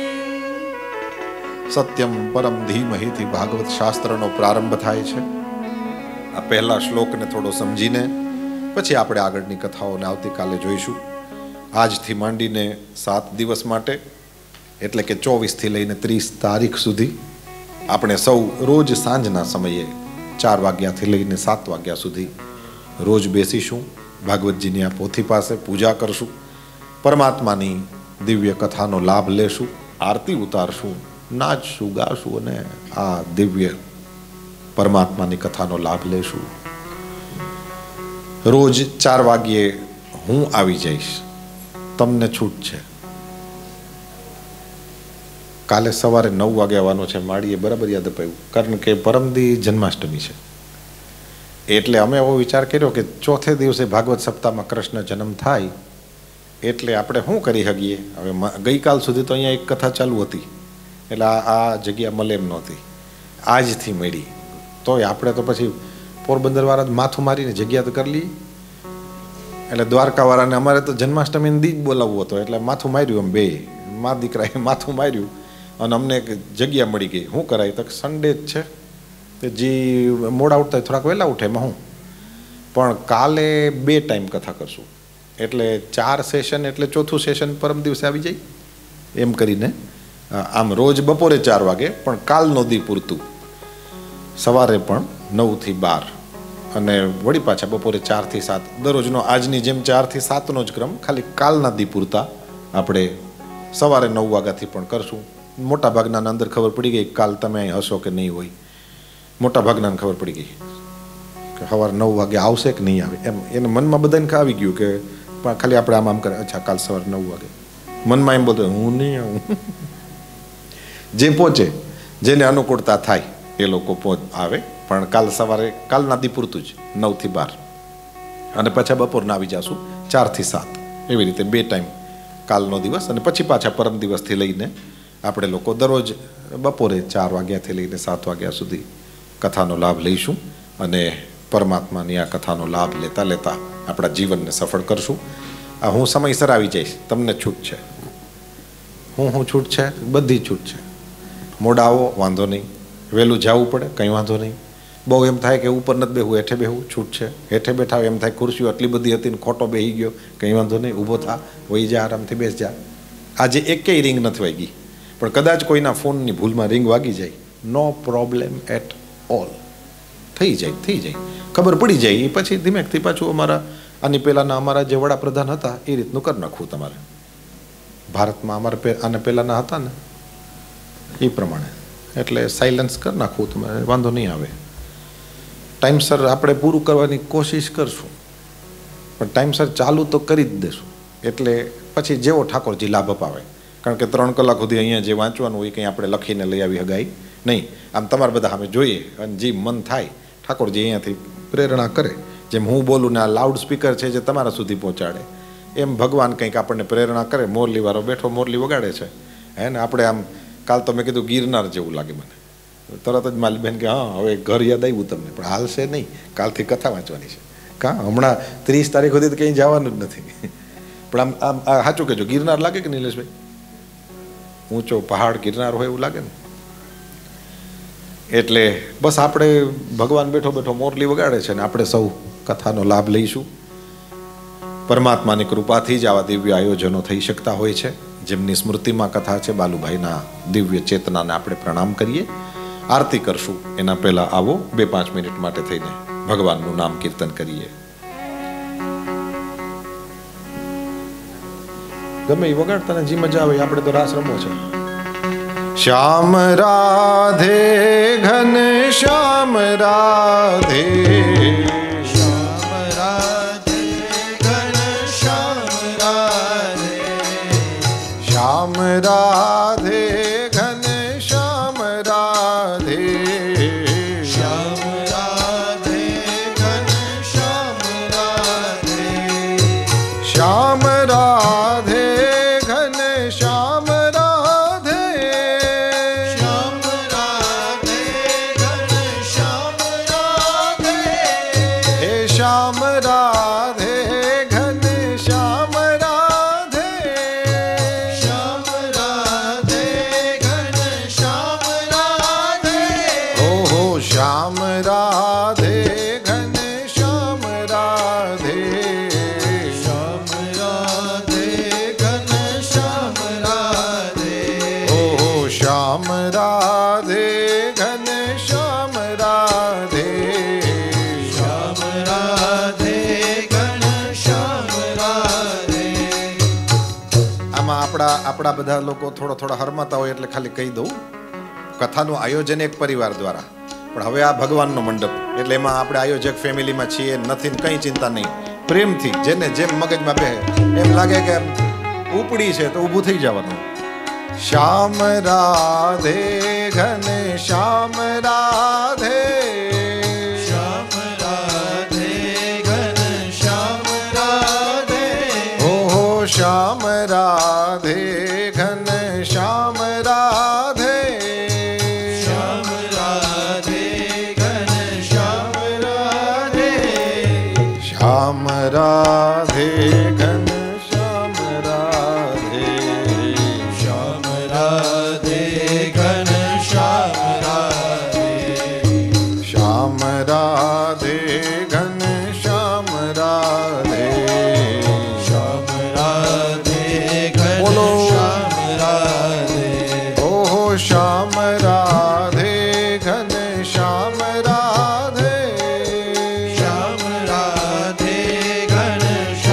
સત્યમ પરમ ધીમહિથી ભાગવત શાસ્ત્રનો પ્રારંભ થાય છે. આ પહેલા શ્લોકને થોડો સમજીને પછી આપણે આગળની કથાઓને આવતીકાલે જોઈશું. આજથી માંડીને 7 દિવસ માટે, એટલે કે 24 થી લઈને 30 તારીખ સુધી આપણે સૌ રોજ સાંજના સમયે 4 વાગ્યાથી લઈને 7 વાગ્યા સુધી રોજ બેસીશું, ભાગવતજીની આ પોથી પાસે પૂજા કરશું, પરમાત્માની દિવ્ય કથાનો લાભ લેશું, આરતી ઉતારશું, નાચશું, ગાશું અને આ દિવ્ય પરમાત્માની કથાનો લાભ લેશું. રોજ 4 વાગ્યે હું આવી જઈશ, તમને છૂટ છે. કાલે સવારે 9 વાગે આવવાનો છે માળીએ, બરાબર યાદ અપાયું, કારણ કે પરમદી જન્માષ્ટમી છે. એટલે અમે એવો વિચાર કર્યો કે ચોથે દિવસે ભાગવત સપ્તાહમાં કૃષ્ણ જન્મ થાય એટલે આપણે શું કરી શકીએ. હવે ગઈકાલ સુધી તો અહીંયા એક કથા ચાલુ હતી, એટલે આ જગ્યા મળે એમ નહોતી, આજથી મળી. તોય આપણે તો પછી પોરબંદરવાળા માથું મારીને જગ્યા તો કરી લઈએ. એટલે દ્વારકાવાળાને અમારે તો જન્માષ્ટમીને દી જ બોલાવવું હતો, એટલે માથું માર્યું. એમ બે મા દીકરાએ માથું માર્યું અને અમને એક જગ્યા મળી ગઈ. શું કરાય તો સન્ડે જ છે, તે જે મોડા ઉઠતા હોય થોડાક વહેલા ઉઠે, એમાં હું. પણ કાલે 2 ટાઈમ કથા કરશું, એટલે 4 સેશન, એટલે ચોથું સેશન પરમ દિવસે આવી જાય એમ કરીને. આમ રોજ બપોરે 4 વાગે, પણ કાલનો દી પૂરતું સવારે પણ 9 થી 12 અને વળી પાછા બપોરે 4 થી 7 દરરોજનો આજની જેમ 4 થી 7નો જ ક્રમ, ખાલી કાલના દી પૂરતા આપણે સવારે 9 વાગ્યાથી પણ કરશું. મોટા ભાગના અંદર ખબર પડી ગઈ કાલ તમે અહીં હશો કે નહીં હોય. મોટા ભાગનાને ખબર પડી ગઈ કે સવારે 9 વાગે આવશે કે નહીં આવે, એમ એને મનમાં બધાને આવી ગયું કે ખાલી આપણે આમ કરે, અચ્છા કાલ સવારે 9 વાગે. મનમાં એમ બોલતો હું નહીં આવું. જે પહોંચે, જેને અનુકૂળતા થાય એ લોકો આવે, પણ કાલ સવારે કાલના દી પૂરતું જ 9 થી 12 અને પાછા બપોરના આવી જશું 4 થી 7, એવી રીતે 2 ટાઈમ કાલનો દિવસ. અને પછી પાછા પરમ દિવસથી લઈને આપણે લોકો દરરોજ બપોરે 4 વાગ્યાથી લઈને 7 વાગ્યા સુધી કથાનો લાભ લઈશું અને પરમાત્માની આ કથાનો લાભ લેતા લેતા આપણા જીવનને સફળ કરશું. હું સમયસર આવી જઈશ, તમને છૂટ છે. હું છૂટ છે, બધી છૂટ છે. મોડા આવો વાંધો નહીં, વહેલું જવું પડે કંઈ વાંધો નહીં. બહુ એમ થાય કે ઉપર નથી બેહવું, હેઠે બેહવું, છૂટ છે. હેઠે બેઠા એમ થાય ખુરશીઓ આટલી બધી હતી ને ખોટો બેસી ગયો, કંઈ વાંધો નહીં, ઊભો થા, વહી જા, આરામથી બેસ જા. આજે એકેય રિંગ નથી વાગી, પણ કદાચ કોઈના ફોનની ભૂલમાં રિંગ વાગી જાય, નો પ્રોબ્લેમ એટ ઓલ. થઈ જાય ખબર પડી જાય. એ પછી ધીમેકથી પાછું અમારા આની પહેલાંના અમારા જે વડાપ્રધાન હતા એ રીતનું કરી નાખવું તમારે. ભારતમાં અમારે આને પહેલાંના હતા ને એ પ્રમાણે, એટલે સાયલન્સ કરી નાખવું તમારે, વાંધો નહીં આવે. ટાઈમસર આપણે પૂરું કરવાની કોશિશ કરશું, પણ ટાઈમસર ચાલુ તો કરી જ દેશું. એટલે પછી જેવો ઠાકોરજી લાભ અપાવે, કારણ કે 3 કલાક સુધી અહીંયા જે વાંચવાનું હોય કંઈ આપણે લખીને લઈ આવી હગાઈ નહીં. આમ તમારે બધા સામે જોઈએ અને જે મન થાય ઠાકોરજી અહીંયાથી પ્રેરણા કરે. જેમ હું બોલું ને આ લાઉડ સ્પીકર છે જે તમારા સુધી પહોંચાડે, એમ ભગવાન કંઈક આપણને પ્રેરણા કરે. મોરલીવાળો બેઠો મોરલી વગાડે છે હે ને, આપણે આમ કાલ તો મેં કીધું ગિરનાર જેવું લાગે મને. તરત જ મારી બેન કે હા હવે ઘર યાદ આવ્યું તમને, પણ હાલશે નહીં, કાલથી કથા વાંચવાની છે. હમણાં 30 તારીખ સુધી તો કંઈ જવાનું જ નથી. પણ આમ સાચું કહેજો, ગિરનાર લાગે કે નિલેશભાઈ? ઊંચો પહાડ ગિરનાર હોય એવું લાગે ને. એટલે બસ આપણે ભગવાન બેઠો બેઠો મોરલી વગાડે છે ને આપણે સૌ કથાનો લાભ લઈશું. પરમાત્માની કૃપાથી જ આવા દિવ્ય આયોજનો થઈ શકતા હોય છે. જેમની સ્મૃતિમાં કથા છે, બાલુભાઈના દિવ્ય ચેતનાને આપણે પ્રણામ કરીએ. આરતી કરશું એના પહેલા આવો 2-5 મિનિટ માટે થઈને ભગવાનનું નામ કીર્તન કરીએ. ગમે એ વગાડતા ને જે મજા આવે, આપણે તો રાસ રમવો છે. શ્યામ રાધે ઘન શ્યામ રાધે, શ્યામ રાધે ઘન શ્યામ રાધે, શ્યામ રાધે ઘન શ્યામ રાધે, શ્યામ રાધે ઘન શ્યામ રાધે, શ્યામ રાધે ઘન શ્યામ રાધે, શ્યામ રાધે ઘન શ્યામ રાધે, હે શ્યામ રાધે ઘન શ્યામ રાધે, શ્યામ રાધે ઘન શ્યામ રાધે, ઓહો શ્યામ રાધે ઘન શ્યામ રાધે, શ્યામ રાધે ઘન શ્યામ રાધે, ઓહો શ્યામ રાધે ઘન શ્યામ રાધે, શ્યામ રાધે ઘન શ્યામ રાધે. આમાં આપણા બધા લોકો થોડા હરમાતા હોય એટલે ખાલી કહી દઉં, કથાનું આયોજન એક પરિવાર દ્વારા, પણ હવે આ ભગવાનનો મંડપ એટલે એમાં આપણે આયોજક ફેમિલીમાં છીએ નથી, કંઈ ચિંતા નહીં. પ્રેમથી જેને જેમ મગજમાં બે એમ લાગે કે ઉપડી છે તો ઊભું થઈ જવાનું. શ્યામ રાધે ઘન શ્યામ રાધે, શ્યામ રાધે ઘન શ્યામ રાધે, ઓહો શ્યામ રાધે ઘન શ્યામ રાધે, શ્યામ રાધે ઘન શ્યામ રાધે, શ્યામ રાધે ઘન શ્યામ રાધે, શ્યામ રાધે ઘન શ્યામ રાધે, શ્યામ રાધે ઘન શ્યામ રાધે, શ્યામ રાધે ઘન બોલો. શ્યામ રાધે, ઓહો શ્યામ રાધે ઘન શ્યામ રાધે, શ્યામ રાધે ઘન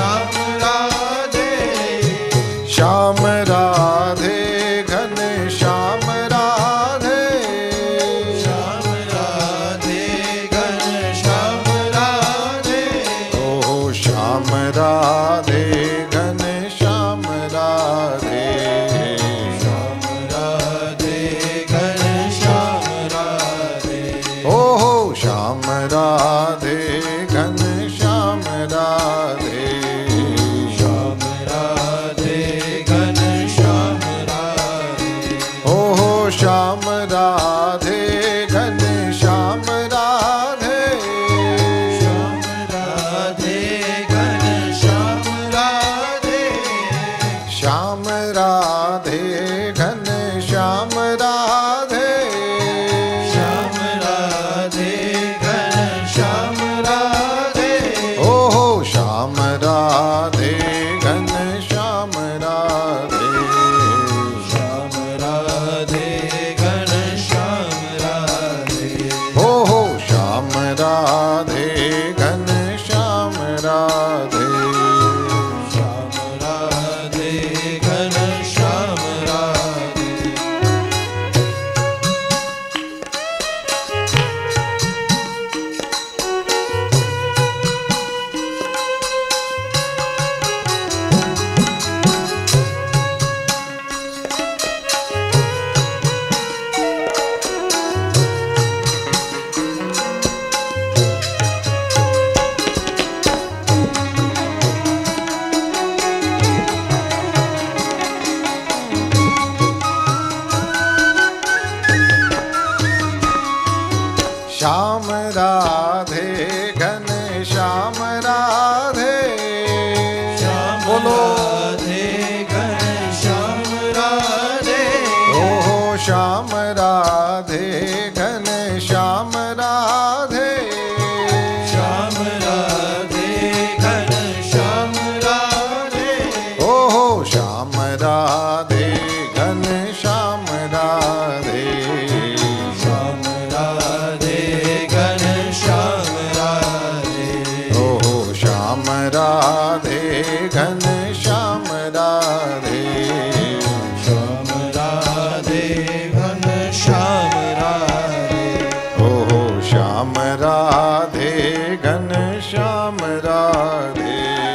श्याम राधे घन श्याम राधे बोलो राधे घन श्याम राधे ओहो श्याम राधे घन श्याम राधे श्याम राधे घन श्याम राधे ओहो श्याम राधे घन श्याम राधे श्याम राधे घन श्याम राधे ओहो श्याम राधे घन श्याम राधे श्याम राधे घन श्याम राधे ओहो श्याम राधे घन श्याम राधे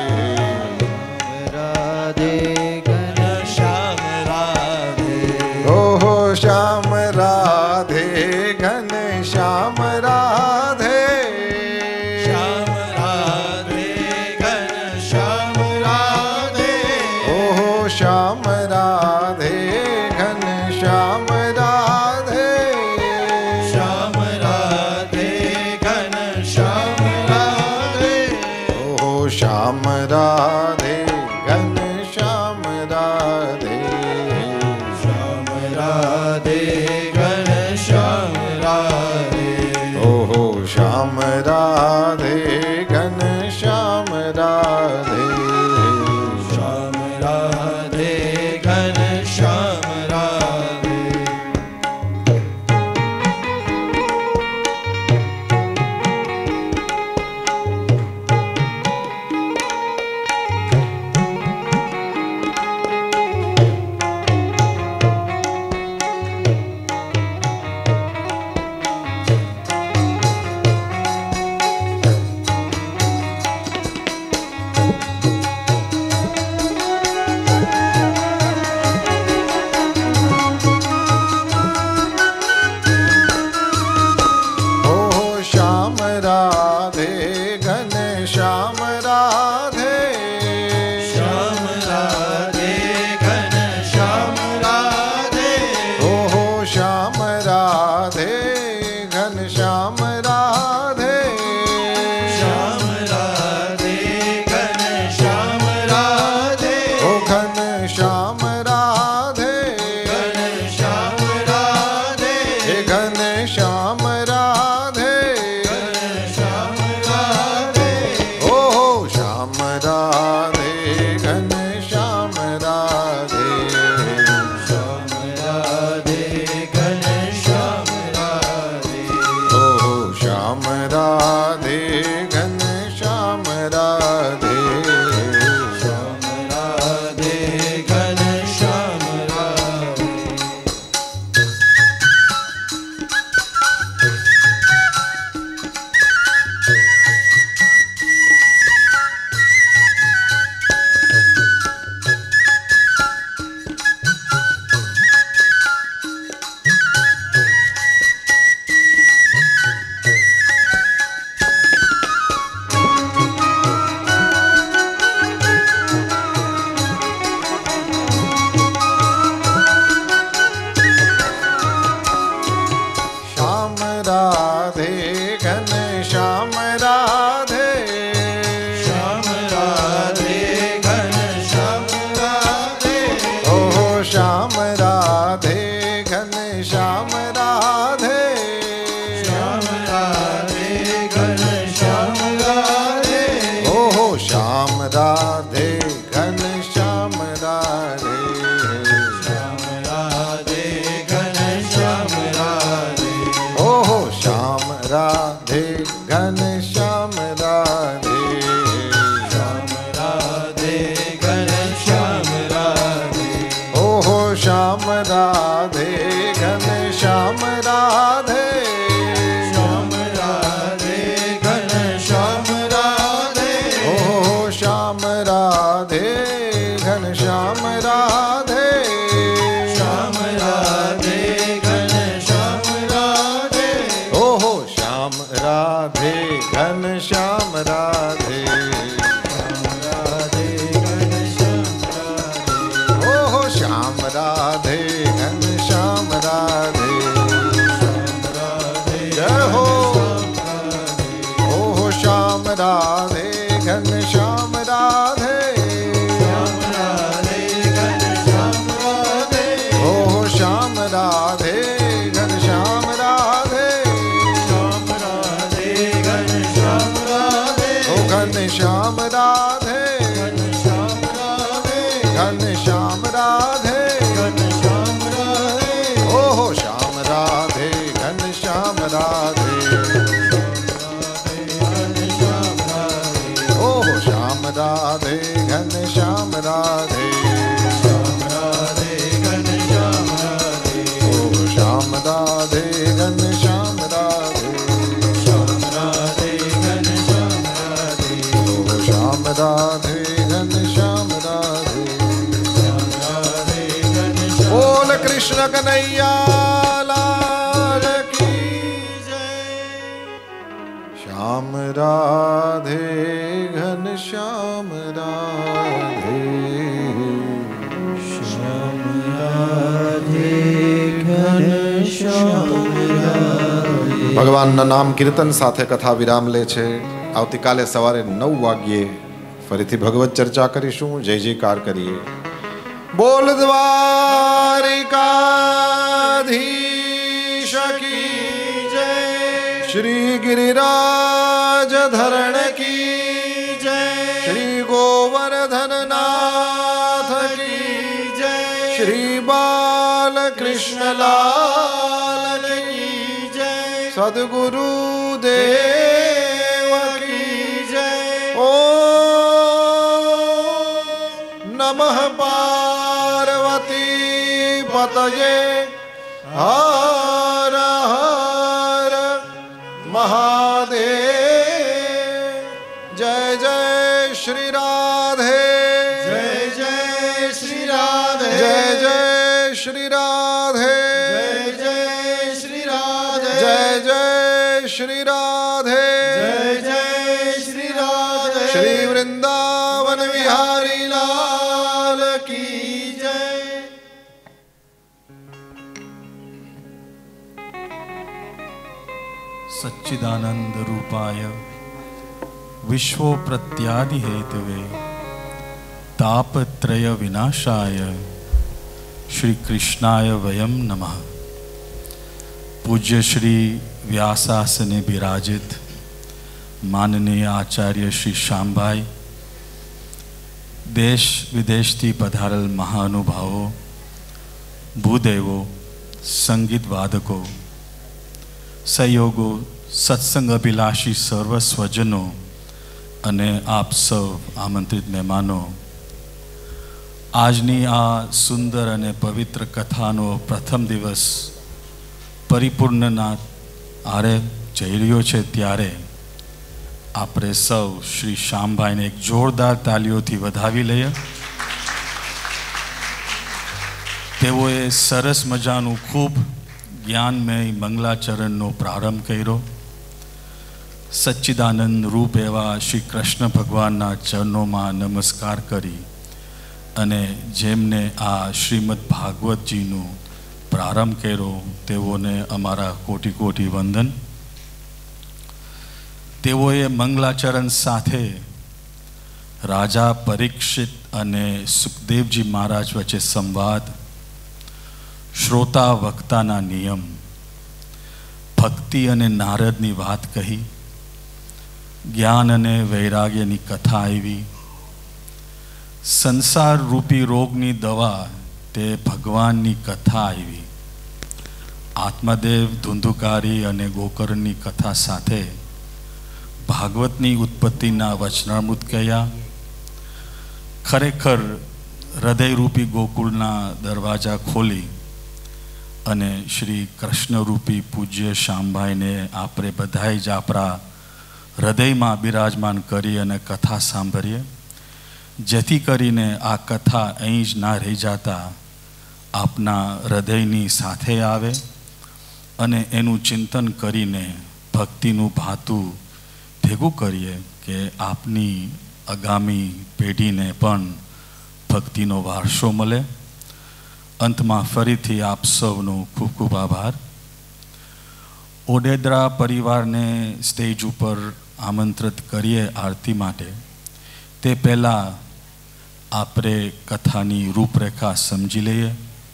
राधे घन श्याम राधे ओहो श्याम राधे घन श्याम राधे श्याम राधे घन श्याम राधे ओहो श्याम राधे घन श्याम राधे श्याम राधे घन श्याम राधे ओहो श्याम राधे घन श्याम राधे श्याम राधे घन श्याम राधे ओहो श्याम राधे घन श्याम राधे श्याम राधे घन श्याम राधे ओहो श्याम राधे घन श्याम राधे श्याम राधे घन श्याम राधे ओहो श्याम राधे घन श्याम राधे श्याम राधे घन श्याम राधे ओ घन श्याम राधे घन श्याम राधे हे घन श्याम राधे घन श्याम राधे ओहो श्याम राधे घन श्याम राधे श्याम राधे घन श्याम राधे ओहो श्याम राधे घन श्याम राधे श्याम राधे घन श्याम राधे श्याम राधे घन श्याम राधे श्याम राधे घन श्याम राधे ओहो श्याम राधे घन श्याम राधे श्याम राधे घन श्याम राधे ओहो श्याम राधे घन श्याम राधे श्याम राधे घन श्याम राधे ओहो श्याम राधे घन श्याम राधे श्याम राधे घन श्याम राधे ओहो श्याम राधे घन श्याम राधे श्याम राधे घन श्याम राधे ओहो श्याम राधे घन श्याम राधे श्याम राधे घन श्याम राधे ओहो श्याम राधे घन श्याम राधे श्याम राधे घन श्याम राधे ओहो श्याम राधे घन श्याम राधे श्याम राधे जय हो राधे ओह श्याम राधे घन श्याम राधे ओह श्याम राधे घन श्याम राधे ओह श्याम राधे घन श्याम राधे बोल कृष्ण कन्हैया लाल की जय श्याम राधे घन श्याम राधे श्याम राधे घन श्याम राधे। ભગવાનના નામ કીર્તન સાથે કથા વિરામ લે છે. આવતીકાલે સવારે 9 વાગ્યે ફરીથી ભગવત ચર્ચા કરીશું. જય જયકાર કરીએ. બોલ દ્વારિકાધીશ કી જય શ્રી गिरिराज धरण की जय श्री गोवर्धन नाथ की जय श्री बाल कृष्ण लाल की जय सद्गुरु देव की जय ओम नमः पार्वती पतये हर हर महादेव जय जय श्री राधे जय जय श्री राधे जय जय श्री राधे जय जय श्री राधे जय जय श्री राधे जय जय श्री राधे श्री वृंदावन विहारी लाल की जय सच्चिदानंद रूपाय विश्वोप्रत्यादि हेतवे तापत्रय विनाशाय श्री कृष्णाय वयम नमः। पूज्य श्री व्यासासने विराजित माननीय आचार्य श्री श्यामभाई, देश विदेश थी पधारेल महानुभावों, भूदेवो, संगीत वादको, सहयोगो, सत्संग अभिलाषी सर्व स्वजनों अने आप सब आमंत्रित मेहमानों, आजनी आ सुंदर अने पवित्र कथानो प्रथम दिवस परिपूर्णना आरे जई रह्यो छे त्यारे आपणे सौ श्री श्यामभाई ने एक जोरदार तालीओथी वधावी लईए। तेओए सरस मजानुं खूब ज्ञानमय मंगलाचरणनो प्रारंभ कर्यो। सच्चिदानंद रूप एवा श्री कृष्ण भगवानना चरणोमां नमस्कार करी अने जेमने आ श्रीमद भागवतजीनु प्रारंभ कर्यो तेओने अमारा कोटि कोटि वंदन। तेओए मंगलाचरण साथे राजा परीक्षित अने सुखदेवजी महाराज वच्चे संवाद, श्रोता वक्ताना नियम, भक्ति अने नारदनी वात कही, ज्ञान अने वैराग्यनी कथा आवी, संसार रूपी रोगनी दवा ते भगवाननी कथा आवी, आत्मदेव धुंधुकारी अने गोकर्णनी कथा साथे भागवतनी उत्पत्तिना वचनामृत कह्या। खरेखर हृदय रूपी गोकुलना दरवाजा खोली अने श्री कृष्ण रूपी पूज्य श्यामभाई ने आपणे बधाई ज आपरा हृदय में बिराजमान करी अने कथा सांभळीए, जेथी करीने आ कथा अहीं ज ना रही जाता आपना हृदयनी साथे आवे अने एनुं चिंतन करीने भक्तिनुं भातुं भेगुं करीए के आपनी आगामी पेढ़ी ने पण भक्तिनो वारसो मळे। अंत में फरीथी आप सौनो खूब खूब आभार। ओडेद्रा परिवार ने स्टेज पर आमंत्रित करिए आरती माटे ते पहला आपरे कथानी रूपरेखा समझी लीए।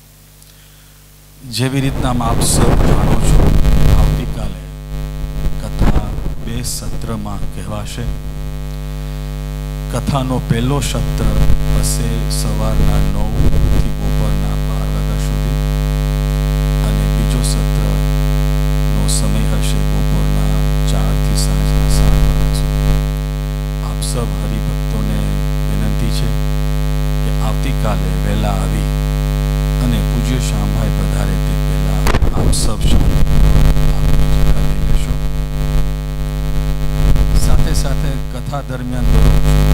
जेवी रीतना आप सब जाणो छो आवतीकाले कथा 2 सत्र में कहेवाशे। कथानो पहलो सत्र पछी सवारना 9 थी बपोरना 12 वाग्या सुधी अने बीजो सत्र नो समय हशे આપ સૌ શાંતિપૂર્વક આપની જગ્યા લઈ લેશો. સાથે સાથે કથા દરમિયાન દરરોજ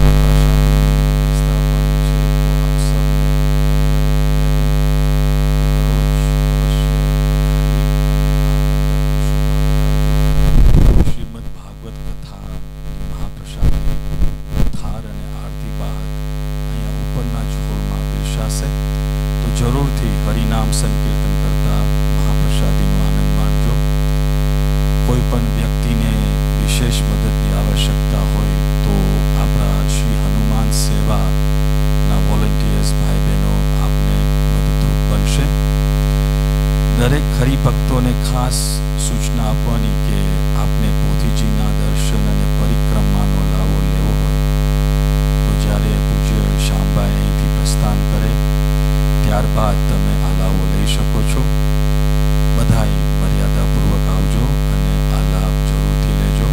શ્રીમદ ભાગવત કથા મહાપ્રસાદી થાર અને આરતી બાદ અહીંયા ઉપરના જ હોલમાં પીરસાશે. તો જરૂરથી હરિનામ સંકીર્તન કરતા મહાપ્રસાદીનો આનંદ માણજો. કોઈ પણ વ્યક્તિને વિશેષ મદદની આવશ્યકતા હોય તો આપણા શ્રી હનુમાન સેવાના વોલન્ટિયર્સ ભાઈ બહેનો આપને મદદરૂપ બનશે. દરેક હરિભક્તોને ખાસ સૂચના આપવાની કે આપને પોથીજીના દર્શન અને પરિક્રમાનો લાવો લેવો હોય તો જ્યારે પૂજ્ય શ્યામભાઈ અહીંથી પ્રસ્થાન કરે ત્યારબાદ તમે આ લાવો લઈ શકો છો. બધાય મર્યાદાપૂર્વક આવજો અને આ લાભ જરૂરથી લેજો.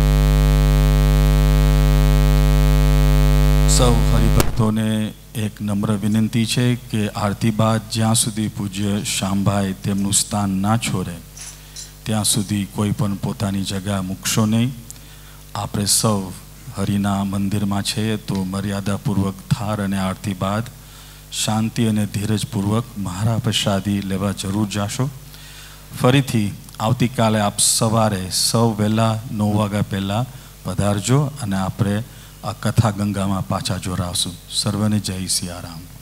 સૌ હરિભક્તોને એક નમ્ર વિનંતી છે કે આરતી બાદ જ્યાં સુધી પૂજ્ય શ્યામભાઈ તેમનું સ્થાન ના છોડે ત્યાં સુધી કોઈ પણ પોતાની જગ્યા મૂકશો નહીં. આપણે સૌ હરિના મંદિરમાં છીએ તો મર્યાદાપૂર્વક થાર અને આરતી બાદ શાંતિ અને ધીરજપૂર્વક મહાપ્રસાદી લેવા જરૂર જાશો. ફરીથી આવતીકાલે આપ સવારે સૌ વહેલા 9 વાગ્યા પહેલાં પધારજો અને આપણે આ કથા ગંગામાં પાછા જોડાવશું. સર્વને જય સિયારામ.